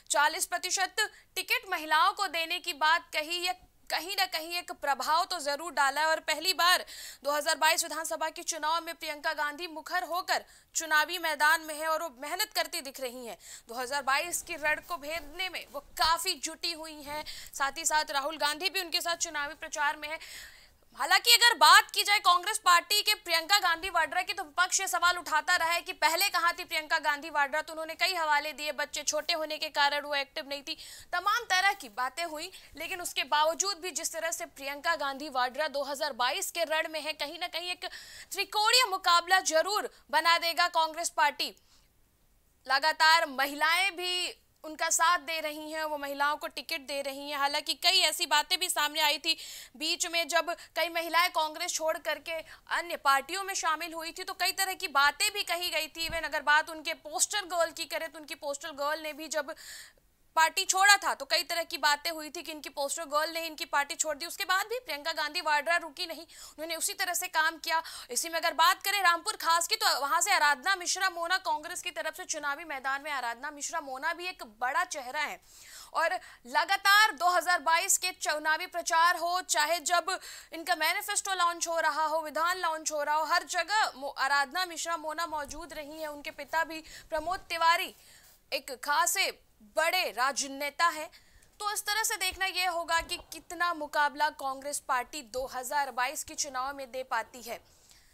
40% टिकट महिलाओं को देने की बात कही, यह कहीं ना कहीं एक प्रभाव तो जरूर डाला है। और पहली बार 2022 विधानसभा के चुनाव में प्रियंका गांधी मुखर होकर चुनावी मैदान में है और वो मेहनत करती दिख रही हैं। 2022 की रण को भेदने में वो काफी जुटी हुई हैं। साथ ही साथ राहुल गांधी भी उनके साथ चुनावी प्रचार में है। हालांकि अगर बात की जाए कांग्रेस पार्टी के प्रियंका गांधी वाड्रा की, तो विपक्ष ये सवाल उठाता रहा है कि पहले कहां थी प्रियंका गांधी वाड्रा। तो उन्होंने कई हवाले दिए, बच्चे छोटे होने के कारण वो एक्टिव नहीं थी, तमाम तरह की बातें हुई। लेकिन उसके बावजूद भी जिस तरह से प्रियंका गांधी वाड्रा 2022 के रण में है, कहीं ना कहीं एक त्रिकोणीय मुकाबला जरूर बना देगा कांग्रेस पार्टी। लगातार महिलाएं भी उनका साथ दे रही हैं, वो महिलाओं को टिकट दे रही हैं। हालांकि कई ऐसी बातें भी सामने आई थी बीच में, जब कई महिलाएं कांग्रेस छोड़ करके अन्य पार्टियों में शामिल हुई थी तो कई तरह की बातें भी कही गई थी। इवन अगर बात उनके पोस्टर गर्ल की करें तो उनकी पोस्टर गर्ल ने भी जब पार्टी छोड़ा था तो कई तरह की बातें हुई थी कि इनकी पोस्टर गर्ल ने इनकी पार्टी छोड़ दी। उसके बाद भी प्रियंका गांधी वाड्रा रुकी नहीं, उन्होंने उसी तरह से काम किया। इसी में अगर बात करें रामपुर खास की, तो वहां से आराधना मिश्रा मोना कांग्रेस की तरफ से चुनावी मैदान में। आराधना मिश्रा मोना भी एक बड़ा चेहरा है और लगातार 2022 के चुनावी प्रचार हो, चाहे जब इनका मैनिफेस्टो लॉन्च हो रहा हो, विधान लॉन्च हो रहा हो, हर जगह आराधना मिश्रा मोना मौजूद रही है। उनके पिता भी प्रमोद तिवारी एक खासे बड़े राजनेता है। तो इस तरह से देखना यह होगा कि कितना मुकाबला कांग्रेस पार्टी 2022 के चुनाव में दे पाती है।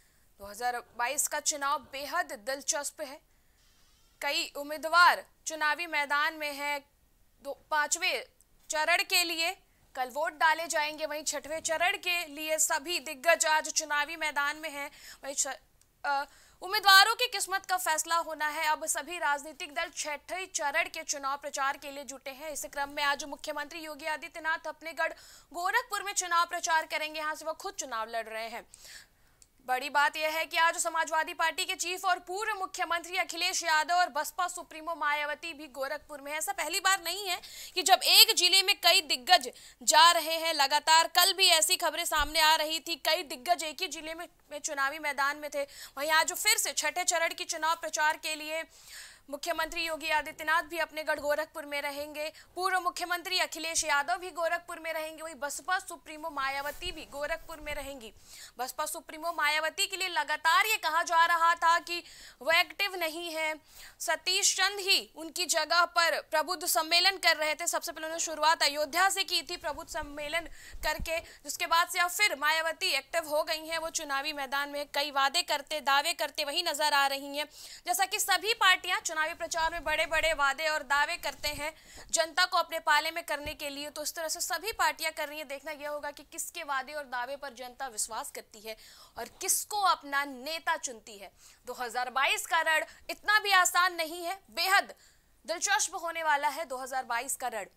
2022 का चुनाव बेहद दिलचस्प है। कई उम्मीदवार चुनावी मैदान में है। 5वें चरण के लिए कल वोट डाले जाएंगे, वहीं 6वें चरण के लिए सभी दिग्गज आज चुनावी मैदान में हैं। वहीं उम्मीदवारों की किस्मत का फैसला होना है। अब सभी राजनीतिक दल 6ठे चरण के चुनाव प्रचार के लिए जुटे हैं। इस क्रम में आज मुख्यमंत्री योगी आदित्यनाथ अपने गढ़ गोरखपुर में चुनाव प्रचार करेंगे। यहाँ से वो खुद चुनाव लड़ रहे हैं। बड़ी बात यह है कि आज समाजवादी पार्टी के चीफ और पूर्व मुख्यमंत्री अखिलेश यादव और बसपा सुप्रीमो मायावती भी गोरखपुर में है। ऐसा पहली बार नहीं है कि जब एक जिले में कई दिग्गज जा रहे हैं। लगातार कल भी ऐसी खबरें सामने आ रही थी, कई दिग्गज एक ही जिले में चुनावी मैदान में थे। वहीं आज फिर से 6ठे चरण की चुनाव प्रचार के लिए मुख्यमंत्री योगी आदित्यनाथ भी अपने गढ़ गोरखपुर में रहेंगे। पूर्व मुख्यमंत्री अखिलेश यादव भी गोरखपुर में रहेंगे। वहीं बसपा सुप्रीमो मायावती भी गोरखपुर में रहेंगी। बसपा सुप्रीमो मायावती के लिए लगातार ये कहा जा रहा था कि वो एक्टिव नहीं है। सतीश चंद ही उनकी जगह पर प्रबुद्ध सम्मेलन कर रहे थे। सबसे पहले उन्होंने शुरुआत अयोध्या से की थी प्रबुद्ध सम्मेलन करके, जिसके बाद से अब फिर मायावती एक्टिव हो गई हैं। वो चुनावी मैदान में कई वादे करते दावे करते वही नजर आ रही हैं। जैसा कि सभी पार्टियां चुनावी प्रचार में बड़े बड़े वादे और दावे करते हैं जनता को अपने पाले में करने के लिए, तो इस तरह से सभी पार्टियां कर रही है। देखना यह होगा कि किसके वादे और दावे पर जनता विश्वास करती है और किसको अपना नेता चुनती है। 2022 का रण इतना भी आसान नहीं है, बेहद दिलचस्प होने वाला है 2022 का रण।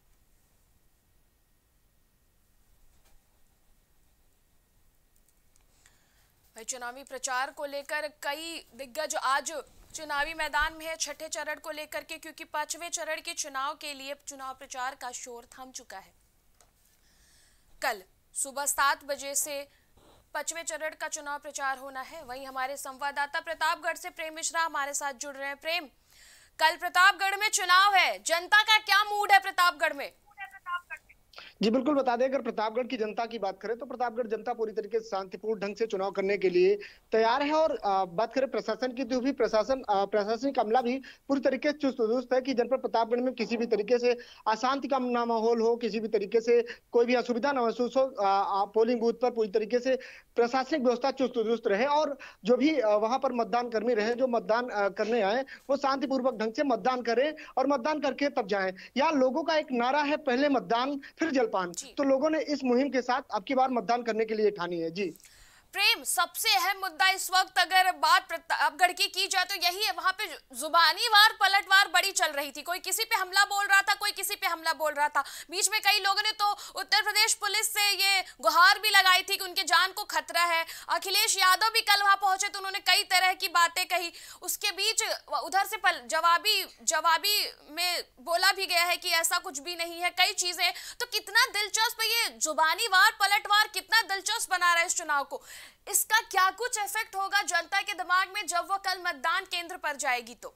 चुनावी प्रचार को लेकर कई दिग्गज आज चुनावी मैदान में है 6ठे चरण को लेकर के, क्योंकि 5वें चरण के चुनाव के लिए चुनाव प्रचार का शोर थम चुका है। कल सुबह 7 बजे से 5वें चरण का चुनाव प्रचार होना है। वहीं हमारे संवाददाता प्रतापगढ़ से प्रेम मिश्रा हमारे साथ जुड़ रहे हैं। प्रेम, कल प्रतापगढ़ में चुनाव है, जनता का क्या मूड है प्रतापगढ़ में? जी बिल्कुल, बता दें, अगर प्रतापगढ़ की जनता की बात करें तो प्रतापगढ़ जनता पूरी तरीके से शांतिपूर्ण ढंग से चुनाव करने के लिए तैयार है। और बात करें प्रशासन की तो भी प्रशासनिक अमला भी पूरी तरीके से चुस्त दुरुस्त है कि जनपद प्रतापगढ़ में किसी भी तरीके से अशांति का ना माहौल हो, किसी भी तरीके से कोई भी असुविधा न महसूस हो। पोलिंग बूथ पर पूरी तरीके से प्रशासनिक व्यवस्था चुस्त दुरुस्त रहे और जो भी वहां पर मतदान कर्मी रहे, जो मतदान करने आए, वो शांतिपूर्वक ढंग से मतदान करें और मतदान करके तब जाएं। यहाँ लोगों का एक नारा है, पहले मतदान फिर जलपान। तो लोगों ने इस मुहिम के साथ अब की बार मतदान करने के लिए ठानी है। जी प्रेम, सबसे अहम मुद्दा इस वक्त अगर बात प्रतापगढ़ की जाए तो यही है, वहां पे जुबानी वार पलटवार बड़ी चल रही थी। कोई किसी पे हमला बोल रहा था, कोई किसी पे हमला बोल रहा था। बीच में कई लोगों ने तो उत्तर प्रदेश पुलिस से ये गुहार भी लगाई थी कि उनके जान को खतरा है। अखिलेश यादव भी कल वहां पहुंचे तो उन्होंने कई तरह की बातें कही। उसके बीच उधर से जवाबी में बोला भी गया है कि ऐसा कुछ भी नहीं है, कई चीजें। तो कितना दिलचस्प ये जुबानी वार पलटवार कितना दिलचस्प बना रहा है इस चुनाव को। इसका क्या कुछ इफेक्ट होगा जनता के दिमाग में जब वो कल मतदान केंद्र पर जाएगी? तो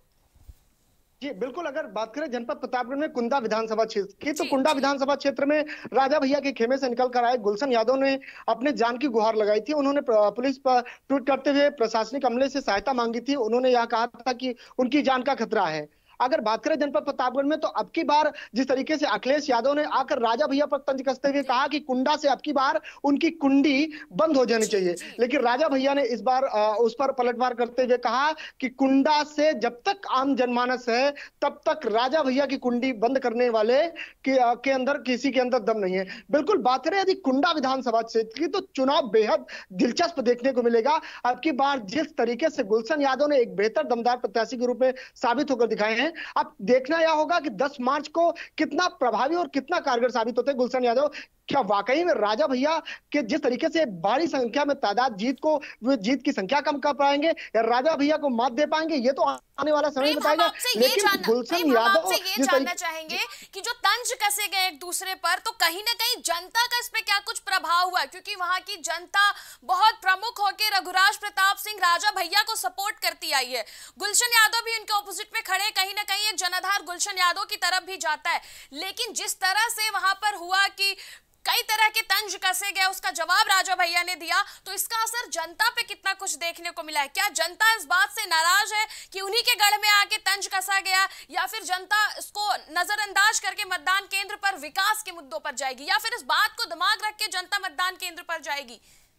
जी बिल्कुल, अगर बात करें जनपद प्रतापगढ़ में कुंडा विधानसभा क्षेत्र की तो कुंडा विधानसभा क्षेत्र में राजा भैया के खेमे से निकल कर आए गुलशन यादव ने अपने जान की गुहार लगाई थी। उन्होंने पुलिस पर ट्वीट करते हुए प्रशासनिक अमले से सहायता मांगी थी। उन्होंने यह कहा था कि उनकी जान का खतरा है। अगर बात करें जनपद प्रतापगढ़ में तो अब की बार जिस तरीके से अखिलेश यादव ने आकर राजा भैया पर तंज कसते हुए कहा कि कुंडा से अब की बार उनकी कुंडी बंद हो जानी चाहिए, लेकिन राजा भैया ने इस बार उस पर पलटवार करते हुए कहा कि कुंडा से जब तक आम जनमानस है तब तक राजा भैया की कुंडी बंद करने वाले के अंदर किसी के अंदर दम नहीं है। बिल्कुल, बात करें यदि कुंडा विधानसभा क्षेत्र की तो चुनाव बेहद दिलचस्प देखने को मिलेगा। अब की बार जिस तरीके से गुलशन यादव ने एक बेहतर दमदार प्रत्याशी के रूप में साबित होकर दिखाए हैं, अब देखना यह होगा कि 10 मार्च को कितना प्रभावी और कितना कारगर साबित होते हैं गुलशन यादव। क्या वाकई में राजा भैया के जिस तरीके से बड़ी संख्या में तादाद जीत की संख्या कम कर पाएंगे या राजा भैया को मात दे पाएंगे, ये तो आने वाला समय बताएगा। लेकिन गुलशन यादव ये जानना चाहेंगे कि जो तंज कसे गए एक दूसरे पर, तो कहीं ना कहीं जनता का इस पे क्या कुछ प्रभाव हुआ? क्योंकि वहां की जनता बहुत प्रमुख होकर रघुराज प्रताप सिंह राजा भैया को सपोर्ट करती आई है। गुलशन यादव भी उनके ऑपोजिट में खड़े, कहीं ना कहीं एक जनाधार गुलशन यादव की तरफ भी जाता है। लेकिन जिस तरह से वहां पर हुआ कि कई तरह के तंज कसे गए, उसका जवाब राजा भैया ने दिया, तो इसका असर जनता पे कितना कुछ देखने को मिला है? क्या जनता इस बात से नाराज है कि उन्हीं के गढ़ में आके तंज कसा गया, या फिर जनता इसको नजरअंदाज करके मतदान केंद्र पर विकास के मुद्दों पर जाएगी, या फिर इस बात को दिमाग रख के जनता मतदान केंद्र पर जाएगी?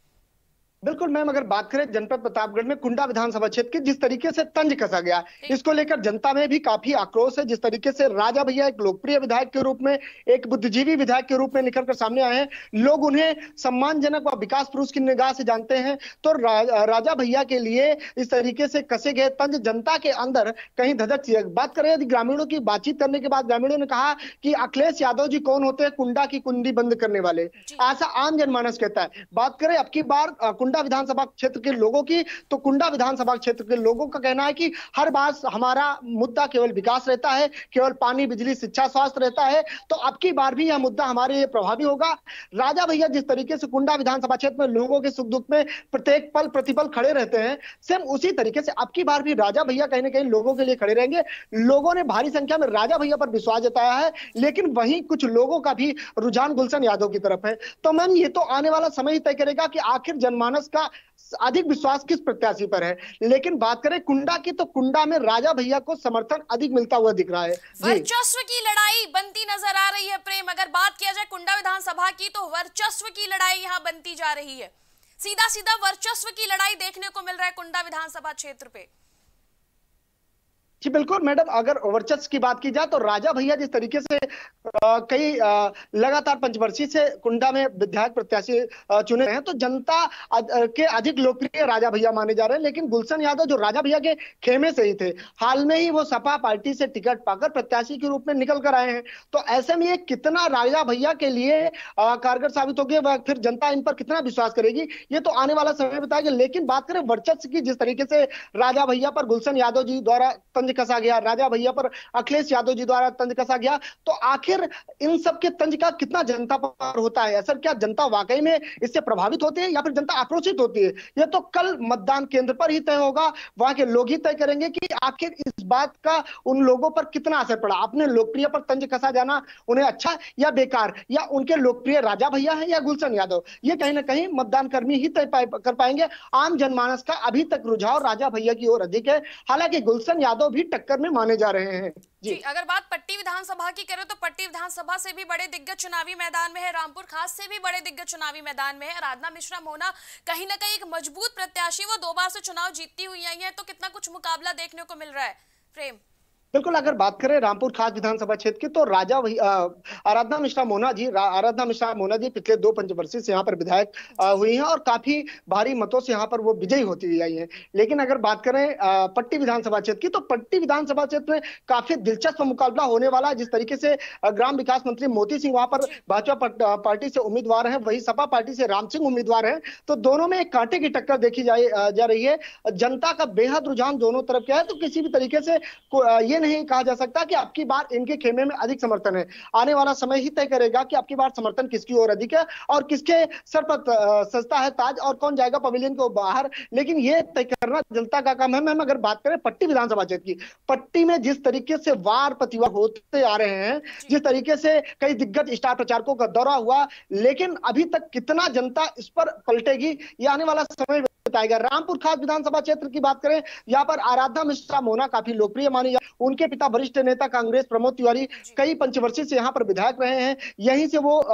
बिल्कुल मैम, अगर बात करें जनपद प्रतापगढ़ में कुंडा विधानसभा क्षेत्र की जिस तरीके से तंज कसा गया, इसको लेकर जनता में भी काफी आक्रोश है। जिस तरीके से राजा भैया एक लोकप्रिय विधायक के रूप में, एक बुद्धिजीवी विधायक के रूप में निकल कर सामने आए हैं, लोग उन्हें सम्मानजनक व विकास पुरुष की निगाह से जानते हैं। तो राजा भैया के लिए इस तरीके से कसे गए तंज जनता के अंदर कहीं धधक सी है। बात करें यदि ग्रामीणों की, बातचीत करने के बाद ग्रामीणों ने कहा कि अखिलेश यादव जी कौन होते हैं कुंडा की कुंडी बंद करने वाले, ऐसा आम जनमानस कहता है। बात करें अब की बार कुंडा विधानसभा क्षेत्र के लोगों की, तो कुंडा विधानसभा क्षेत्र के लोगों का कहना है कि हर बार हमारा मुद्दा केवल विकास रहता है, केवल पानी, बिजली, शिक्षा, स्वास्थ्य रहता है, तो अब की बार भी यह मुद्दा हमारे लिए प्रभावी होगा। राजा भैया जिस तरीके से कुंडा विधानसभा क्षेत्र में लोगों के सुख दुख में प्रत्येक पल प्रतिपल खड़े रहते हैं, सेम उसी तरीके से अब की बार भी राजा भैया कहीं ना कहीं लोगों के लिए खड़े रहेंगे। लोगों ने भारी संख्या में राजा भैया पर विश्वास जताया है, लेकिन वहीं कुछ लोगों का भी रुझान गुलशन यादव की तरफ है। तो मैम ये तो आने वाला समय ही तय करेगा कि आखिर जनमानस का अधिक विश्वास किस प्रत्याशी पर है। लेकिन बात करें कुंडा की, तो कुंडा में राजा भैया को समर्थन अधिक मिलता हुआ दिख रहा है। वर्चस्व की लड़ाई बनती नजर आ रही है प्रेम। अगर बात किया जाए कुंडा विधानसभा की, तो वर्चस्व की लड़ाई यहाँ बनती जा रही है। सीधा सीधा वर्चस्व की लड़ाई देखने को मिल रहा है कुंडा विधानसभा क्षेत्र पे। जी बिल्कुल मैडम, अगर वर्चस्व की बात की जाए तो राजा भैया जिस तरीके से कई लगातार पंचवर्षीय से कुंडा में विधायक प्रत्याशी चुने हैं, तो जनता के अधिक लोकप्रिय राजा भैया माने जा रहे हैं। लेकिन गुलशन यादव जो राजा भैया के खेमे से ही थे, हाल में ही वो सपा पार्टी से टिकट पाकर प्रत्याशी के रूप में निकल कर आए हैं। तो ऐसे में ये कितना राजा भैया के लिए कारगर साबित होगी, फिर जनता इन पर कितना विश्वास करेगी, ये तो आने वाला समय बताएगा। लेकिन बात करें वर्चस्व की, जिस तरीके से राजा भैया पर गुलशन यादव जी द्वारा तंज कसा गया, राजा भैया पर अखिलेश यादव जी द्वारा तंज कसा गया, तो आखिर इन सब के तंज का कितना जनता पर होता है असर? क्या जनता वाकई में इससे प्रभावित होती है या फिर जनता आक्रोशित होती है? यह तो कल मतदान केंद्र पर ही तय होगा। वहां के लोग ही तय करेंगे कि आखिर इस बात का उन लोगों पर कितना असर पड़ा। अपने लोकप्रिय पर तंज कसा जाना उन्हें अच्छा या बेकार, या उनके लोकप्रिय राजा भैया है या गुलशन यादव, ये कहीं ना कहीं मतदान कर्मी ही तय कर पाएंगे। आम जनमानस का अभी तक रुझाव राजा भैया की ओर अधिक है, हालांकि गुलशन यादव भी टक्कर में माने जा रहे हैं। जी, अगर बात पट्टी विधानसभा की करें तो पट्टी विधानसभा से भी बड़े दिग्गज चुनावी मैदान में है, रामपुर खास से भी बड़े दिग्गज चुनावी मैदान में है। आराधना मिश्रा मोना कहीं ना कहीं एक मजबूत प्रत्याशी, वो 2 बार से चुनाव जीतती हुई आई है, तो कितना कुछ मुकाबला देखने को मिल रहा है प्रेम? बिल्कुल, अगर बात करें रामपुर खास विधानसभा क्षेत्र की तो आराधना मिश्रा मोना जी पिछले 2 पंचवर्षीय से यहाँ पर विधायक हुई हैं और काफी भारी मतों से यहाँ पर वो विजयी होती हुई आई हैं। लेकिन अगर बात करें पट्टी विधानसभा क्षेत्र की तो पट्टी विधानसभा क्षेत्र में काफी दिलचस्प मुकाबला होने वाला है। जिस तरीके से ग्राम विकास मंत्री मोती सिंह वहां पर भाजपा पार्टी से उम्मीदवार है, वही सपा पार्टी से राम सिंह उम्मीदवार है, तो दोनों में एक कांटे की टक्कर देखी जा रही है। जनता का बेहद रुझान दोनों तरफ क्या है, तो किसी भी तरीके से ये नहीं कहा जा सकता कि आपकी बार इनके खेमे में अधिक समर्थन है। आने वाला समय ही तय करेगा कि आपकी बार समर्थन किसकी ओर अधिक है और किसके सर पर सजता है ताज और कौन जाएगा पवेलियन को बाहर। लेकिन ये तय करना जनता का काम है। मैम, अगर बात करें पट्टी विधानसभा क्षेत्र की, पट्टी में जिस तरीके से वार प्रतिवार होते आ रहे हैं, जिस तरीके से कई दिग्गज स्टार प्रचारकों का दौरा हुआ, लेकिन अभी तक कितना जनता इस पर पलटेगी ये आने वाला समय बताएगा। रामपुर खास विधानसभा क्षेत्र की बात करें, यहाँ पर आराधना मिश्रा मोना काफी लोकप्रिय मानी जाती है। उनके पिता वरिष्ठ नेता कांग्रेस प्रमोद तिवारी कई पंचवर्षीय से यहाँ पर विधायक रहे हैं। यहीं से वो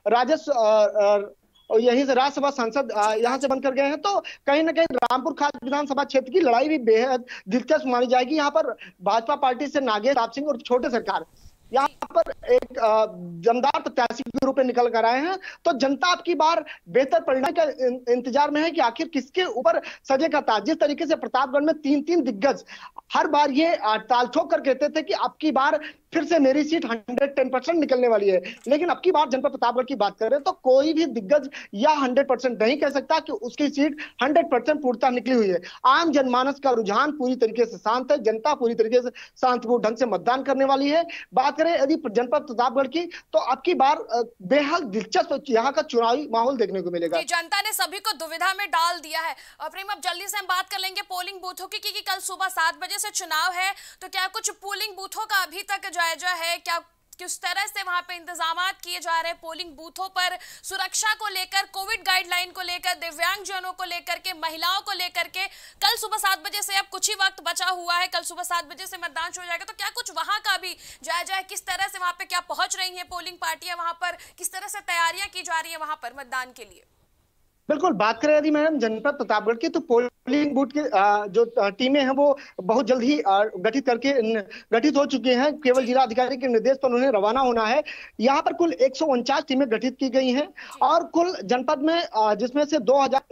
यहीं से राज्यसभा सांसद यहाँ से बनकर गए हैं। तो कहीं ना कहीं रामपुर खास विधानसभा क्षेत्र की लड़ाई भी बेहद दिलचस्प मानी जाएगी। यहाँ पर भाजपा पार्टी से नागेश प्रताप सिंह और छोटे सरकार यहाँ पर एक दमदार प्रत्याशी के रूप में निकल कर आए हैं। तो जनता आपकी बार बेहतर परिणाम का इंतजार में है कि आखिर किसके ऊपर सजेगा ताज। जिस तरीके से प्रतापगढ़ में 3 दिग्गज हर बार ये ताल ठोक कर कहते थे कि आपकी बार फिर से मेरी सीट 110% निकलने वाली है, लेकिन अब की बार जनपद प्रतापगढ़ की बात करें तो कोई भी दिग्गज या 100% नहीं कह सकता कि उसकी सीट 100% पूर्णतः निकली हुई है। आम जनमानस का रुझान पूरी तरीके से शांत है, जनता पूरी तरीके से शांतिपूर्ण ढंग से मतदान करने वाली है। बात करें यदि जनपद प्रतापगढ़ की तो अब की बार बेहद दिलचस्प यहाँ का चुनावी माहौल देखने को मिलेगा। जनता ने सभी को दुविधा में डाल दिया है। प्रेम, अब जल्दी से हम बात कर लेंगे पोलिंग बूथों की, क्योंकि कल सुबह 7 बजे से चुनाव है, तो क्या कुछ पोलिंग बूथों का अभी तक जायजा है? क्या किस तरह से वहां पे इंतजामात किए जा रहे हैं पोलिंग बूथों पर, सुरक्षा को लेकर, कोविड गाइडलाइन को लेकर, दिव्यांग जनों को लेकर के, महिलाओं को लेकर के? कल सुबह 7 बजे से अब कुछ ही वक्त बचा हुआ है, कल सुबह 7 बजे से मतदान शुरू हो जाएगा, तो क्या कुछ वहां का भी जायजा है? किस तरह से वहां पे क्या पहुंच रही है पोलिंग पार्टियां, वहां पर किस तरह से तैयारियां की जा रही है वहां पर मतदान के लिए? बिल्कुल, बात करें यदि मैडम जनपद प्रतापगढ़ की तो पोलिंग बूथ की जो टीमें हैं वो बहुत जल्द ही गठित हो चुकी हैं। केवल जिला अधिकारी के निर्देश पर उन्हें रवाना होना है। यहाँ पर कुल 149 टीमें गठित की गई हैं और कुल जनपद में जिसमें से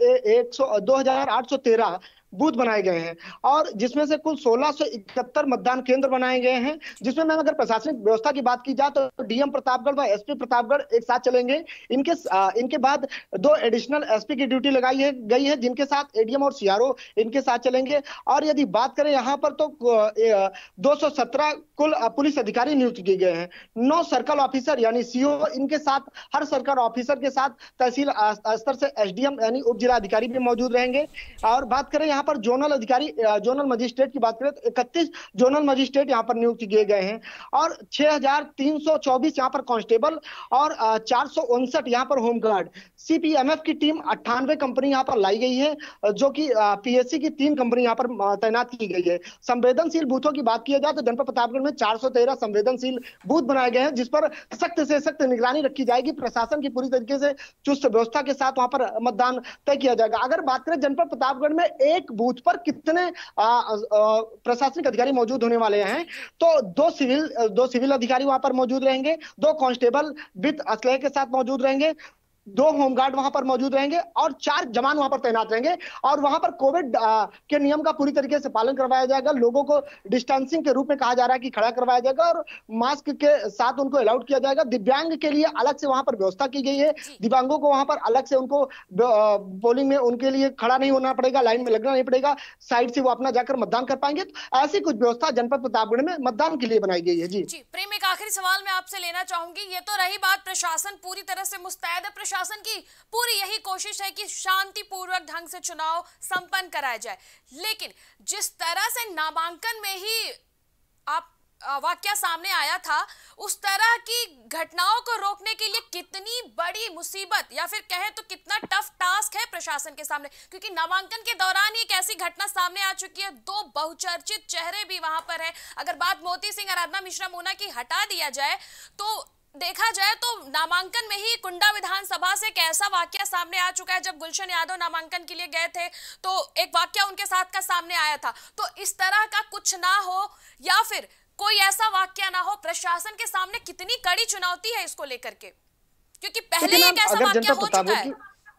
2813 बूथ बनाए गए हैं और जिसमें से कुल 1671 मतदान केंद्र बनाए गए हैं। जिसमें मैम अगर प्रशासनिक व्यवस्था की बात की जाए तो डीएम प्रतापगढ़ व एसपी प्रतापगढ़ एक साथ चलेंगे। इनके बाद 2 एडिशनल एसपी की ड्यूटी लगाई गई है, जिनके साथ एडीएम और सीआरओ इनके साथ चलेंगे। और यदि बात करें यहाँ पर तो 217 कुल पुलिस अधिकारी नियुक्त किए गए हैं। 9 सर्कल ऑफिसर यानी सीओ, इनके साथ हर सर्कल ऑफिसर के साथ तहसील स्तर से एसडीएम यानी उप जिला अधिकारी भी मौजूद रहेंगे। और बात करें यहाँ पर जोनल अधिकारी, जोनल मजिस्ट्रेट की बात करें तो 31 जोनल मजिस्ट्रेट यहाँ पर नियुक्त किए गए हैं और 6324 यहाँ पर कांस्टेबल और 459 यहाँ पर होमगार्ड। सीपीएमएफ की टीम 98 कंपनी यहाँ पर लाई गई है, जो कि पीएससी की 3 कंपनी यहाँ पर तैनात की गई है। संवेदनशील बूथों की बात की जाए तो जनपद प्रतापगढ़ में 413 संवेदनशील बूथ बनाए गए हैं, जिस पर सख्त से सख्त निगरानी रखी जाएगी। प्रशासन की पूरी तरीके से चुस्त व्यवस्था के साथ वहां पर मतदान तय किया जाएगा। अगर बात करें जनपद प्रतापगढ़ में एक बूथ पर कितने प्रशासनिक अधिकारी मौजूद होने वाले हैं, तो 2 सिविल अधिकारी वहां पर मौजूद रहेंगे, 2 कांस्टेबल विद असलहे के साथ मौजूद रहेंगे, 2 होमगार्ड वहां पर मौजूद रहेंगे और 4 जवान वहां पर तैनात रहेंगे। और वहां पर कोविड के नियम का पूरी तरीके से पालन करवाया जाएगा। लोगों को डिस्टेंसिंग के रूप में कहा जा रहा है कि खड़ा करवाया जाएगा और मास्क के साथ उनको अलाउड किया जाएगा। दिव्यांग के लिए अलग से वहां पर व्यवस्था की गई है। दिव्यांगों को वहां पर अलग से उनको पोलिंग में उनके लिए खड़ा नहीं होना पड़ेगा, लाइन में लगना नहीं पड़ेगा, साइड से वो अपना जाकर मतदान कर पाएंगे। तो ऐसी कुछ व्यवस्था जनपद प्रतापगढ़ में मतदान के लिए बनाई गई है। जी प्रेम, एक आखिरी सवाल मैं आपसे लेना चाहूंगी। ये तो रही बात, प्रशासन पूरी तरह से मुस्तैद है, प्रशासन की पूरी यही कोशिश है कि शांतिपूर्वक ढंग से चुनाव संपन्न कराया जाए, लेकिन जिस तरह से नामांकन में ही आप वाकया सामने आया था, उस तरह की घटनाओं को रोकने के लिए कितनी बड़ी मुसीबत या फिर कहें तो कितना टफ टास्क है प्रशासन के सामने, क्योंकि नामांकन के दौरान ही एक ऐसी घटना सामने आ चुकी है, 2 बहुचर्चित चेहरे भी वहां पर है। अगर बात मोती सिंह, आराधना मिश्रा मोना की हटा दिया जाए तो देखा जाए तो नामांकन में ही कुंडा विधानसभा से एक ऐसा वाकया सामने आ चुका है। जब गुलशन यादव नामांकन के लिए गए थे तो एक वाकया उनके साथ का सामने आया था। तो इस तरह का कुछ ना हो या फिर कोई ऐसा वाकया ना हो, प्रशासन के सामने कितनी कड़ी चुनौती है इसको लेकर के, क्योंकि पहले एक ऐसा वाकया हो चुका है।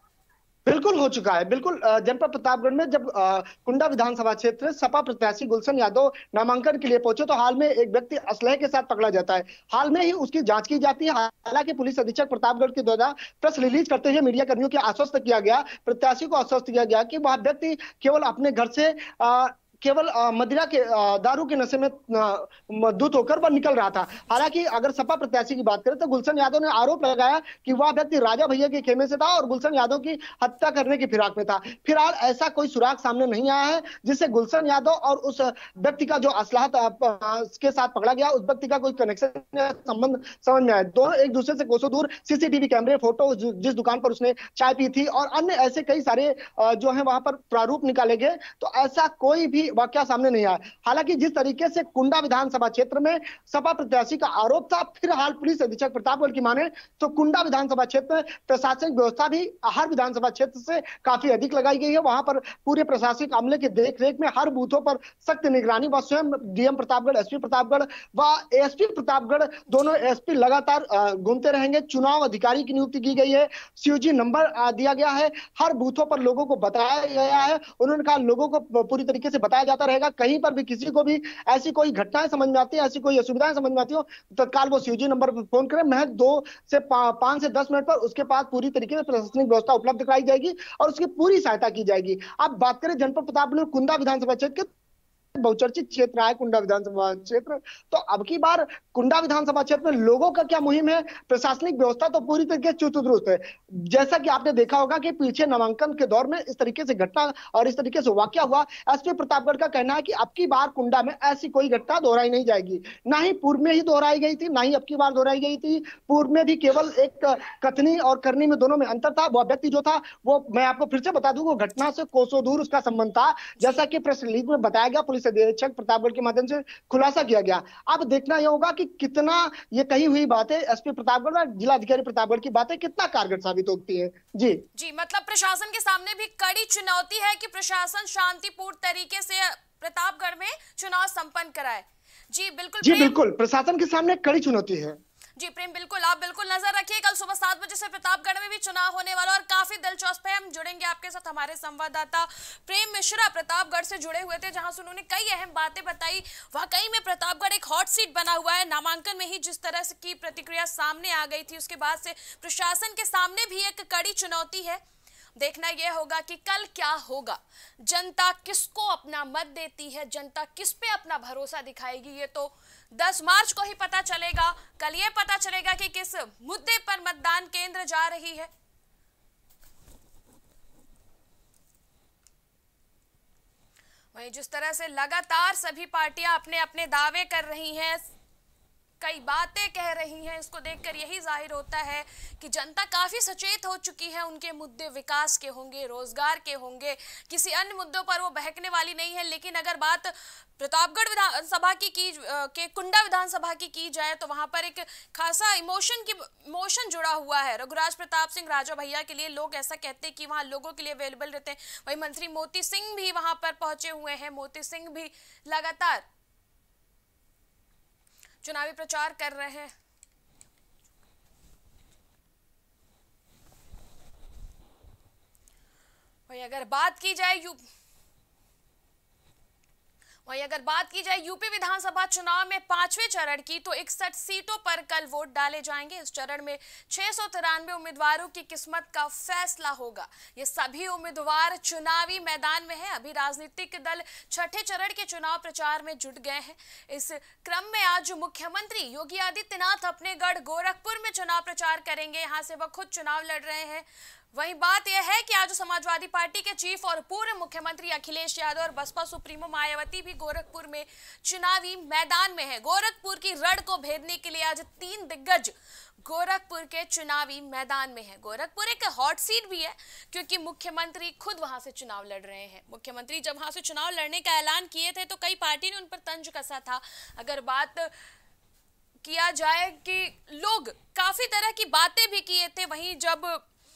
बिल्कुल हो चुका है, बिल्कुल। जनपद प्रतापगढ़ में जब कुंडा विधानसभा क्षेत्र सपा प्रत्याशी गुलशन यादव नामांकन के लिए पहुंचे तो हाल में एक व्यक्ति असलहे के साथ पकड़ा जाता है। हाल में ही उसकी जांच की जाती है। हालांकि पुलिस अधीक्षक प्रतापगढ़ के द्वारा प्रेस रिलीज करते हुए मीडिया कर्मियों को आश्वस्त किया गया, प्रत्याशी को आश्वस्त किया गया कि वह व्यक्ति केवल अपने घर से केवल मदिरा के दारू के नशे में मद्दूत होकर वह निकल रहा था। हालांकि अगर सपा प्रत्याशी की बात करें तो गुलशन यादव ने आरोप लगाया कि वह व्यक्ति राजा भैया के खेमे से था और गुलशन यादव की हत्या करने की फिराक में था। फिलहाल ऐसा कोई सुराग सामने नहीं आया है जिससे गुलशन यादव और उस व्यक्ति का जो असलाह के साथ पकड़ा गया उस व्यक्ति का कोई कनेक्शन संबंध समझ में आया। दोनों एक दूसरे से कोसों दूर, सीसीटीवी कैमरे, फोटो, जिस दुकान पर उसने चाय पी थी और अन्य ऐसे कई सारे जो है वहां पर प्रारूप निकाले गए, तो ऐसा कोई भी वाकया सामने नहीं आया। हालांकि जिस तरीके से कुंडा विधानसभा क्षेत्र में सपा प्रत्याशी का आरोप था, फिलहाल पुलिस अधीक्षक प्रतापगढ़ की माने तो कुंडा विधानसभा क्षेत्र में प्रशासनिक व्यवस्था भी हर विधानसभा क्षेत्र से काफी अधिक लगाई गई है। वहां पर पूरे प्रशासनिक अमले की देखरेख में हर बूथों पर सख्त निगरानी व स्वयं डीएम प्रतापगढ़, एसपी प्रतापगढ़ व एसपी प्रतापगढ़, दोनों एसपी लगातार घूमते रहेंगे। चुनाव अधिकारी की नियुक्ति की गई है, सीओजी नंबर दिया गया है, हर बूथों पर लोगों को बताया गया है। उन्होंने कहा लोगों को पूरी तरीके से बताया जाता रहेगा, कहीं पर भी किसी को भी ऐसी कोई घटनाएं समझ में आती है, ऐसी कोई असुविधाएं समझ में आती हो, तत्काल वो सीओजी नंबर पर फोन करें। महज 5 से 10 मिनट पर उसके पास पूरी तरीके से प्रशासनिक व्यवस्था उपलब्ध कराई जाएगी और उसकी पूरी सहायता की जाएगी। अब बात करें जनपद प्रतापगढ़ कुंडा विधानसभा क्षेत्र के बहुचर्चित क्षेत्र है कुंडा विधानसभा क्षेत्र, तो अब की बार कुंडा विधानसभा क्षेत्र में लोगों का क्या मुहिम है, प्रशासनिक व्यवस्था तो पूरी तरीके से चुस्त दुरुस्त है। जैसा कि आपने देखा होगा कि पीछे नामांकन के दौर में इस तरीके से घटना और इस तरीके से वाकया हुआ। एसपी प्रतापगढ़ का कहना है कि अब की बार कुंडा में ऐसी कोई घटना दोहराई नहीं जाएगी, ना ही पूर्व में ही दोहराई गई थी, ना ही अब की बार दोहराई गई थी। पूर्व में भी केवल एक कथनी और करनी में दोनों में अंतर था। वह व्यक्ति जो था वो मैं आपको फिर से बता दूं, वो घटना से कोसों दूर उसका संबंध था, जैसा कि प्रेस रिलीज में बताया गया, पुलिस अधीक्षक प्रतापगढ़ के माध्यम से खुलासा किया गया। अब देखना यह होगा कि कितना ये कही हुई बातें एसपी प्रतापगढ़ और जिलाधिकारी प्रतापगढ़ की बातें कितना कारगर साबित होती है। जी मतलब प्रशासन के सामने भी कड़ी चुनौती है कि प्रशासन शांतिपूर्ण तरीके से प्रतापगढ़ में चुनाव संपन्न कराए। जी बिल्कुल प्रशासन के सामने कड़ी चुनौती है। जी प्रेम, बिल्कुल आप बिल्कुल नजर रखिए। कल सुबह 7 बजे से प्रतापगढ़ में भी चुनाव होने वाला और काफी दिलचस्प है। हम जुड़ेंगे आपके साथ, हमारे संवाददाता प्रेम मिश्रा प्रतापगढ़ से जुड़े हुए थे, जहां से उन्होंने कई अहम बातें बताई। वाकई में प्रतापगढ़ एक हॉट सीट बना हुआ है। नामांकन में ही जिस तरह से की प्रतिक्रिया सामने आ गई थी, उसके बाद से प्रशासन के सामने भी एक कड़ी चुनौती है। देखना यह होगा कि कल क्या होगा, जनता किसको अपना मत देती है, जनता किस पे अपना भरोसा दिखाएगी, ये तो 10 मार्च को ही पता चलेगा। कल ये पता चलेगा कि किस मुद्दे पर मतदान केंद्र जा रही है। वहीं जिस तरह से लगातार सभी पार्टियां अपने अपने दावे कर रही हैं, कई बातें कह रही हैं, इसको देखकर यही जाहिर होता है कि जनता काफी सचेत हो चुकी है। उनके मुद्दे विकास के होंगे, रोजगार के होंगे, किसी अन्य मुद्दों पर वो बहकने वाली नहीं है। लेकिन अगर बात प्रतापगढ़ विधानसभा के कुंडा विधानसभा की जाए तो वहां पर एक खासा इमोशन जुड़ा हुआ है। रघुराज प्रताप सिंह राजा भैया के लिए लोग ऐसा कहते हैं कि वहां लोगों के लिए अवेलेबल रहते हैं। वही मंत्री मोती सिंह भी वहां पर पहुंचे हुए हैं। मोती सिंह भी लगातार चुनावी प्रचार कर रहे हैं। वहीं अगर बात की जाए यूपी विधानसभा चुनाव में 5वें चरण की, तो 61 सीटों पर कल वोट डाले जाएंगे। इस चरण में 693 उम्मीदवारों की किस्मत का फैसला होगा। ये सभी उम्मीदवार चुनावी मैदान में हैं। अभी राजनीतिक दल छठे चरण के चुनाव प्रचार में जुट गए हैं। इस क्रम में आज मुख्यमंत्री योगी आदित्यनाथ अपने गढ़ गोरखपुर में चुनाव प्रचार करेंगे। यहाँ से वह खुद चुनाव लड़ रहे हैं। वहीं बात यह है कि आज समाजवादी पार्टी के चीफ और पूर्व मुख्यमंत्री अखिलेश यादव और बसपा सुप्रीमो मायावती भी गोरखपुर में चुनावी मैदान में है। गोरखपुर की रड़ को भेदने के लिए आज 3 दिग्गज गोरखपुर के चुनावी मैदान में है। गोरखपुर एक हॉट सीट भी है क्योंकि मुख्यमंत्री खुद वहां से चुनाव लड़ रहे हैं। मुख्यमंत्री जब वहां से चुनाव लड़ने का ऐलान किए थे तो कई पार्टी ने उन पर तंज कसा था। अगर बात किया जाए कि लोग काफी तरह की बातें भी किए थे, वहीं जब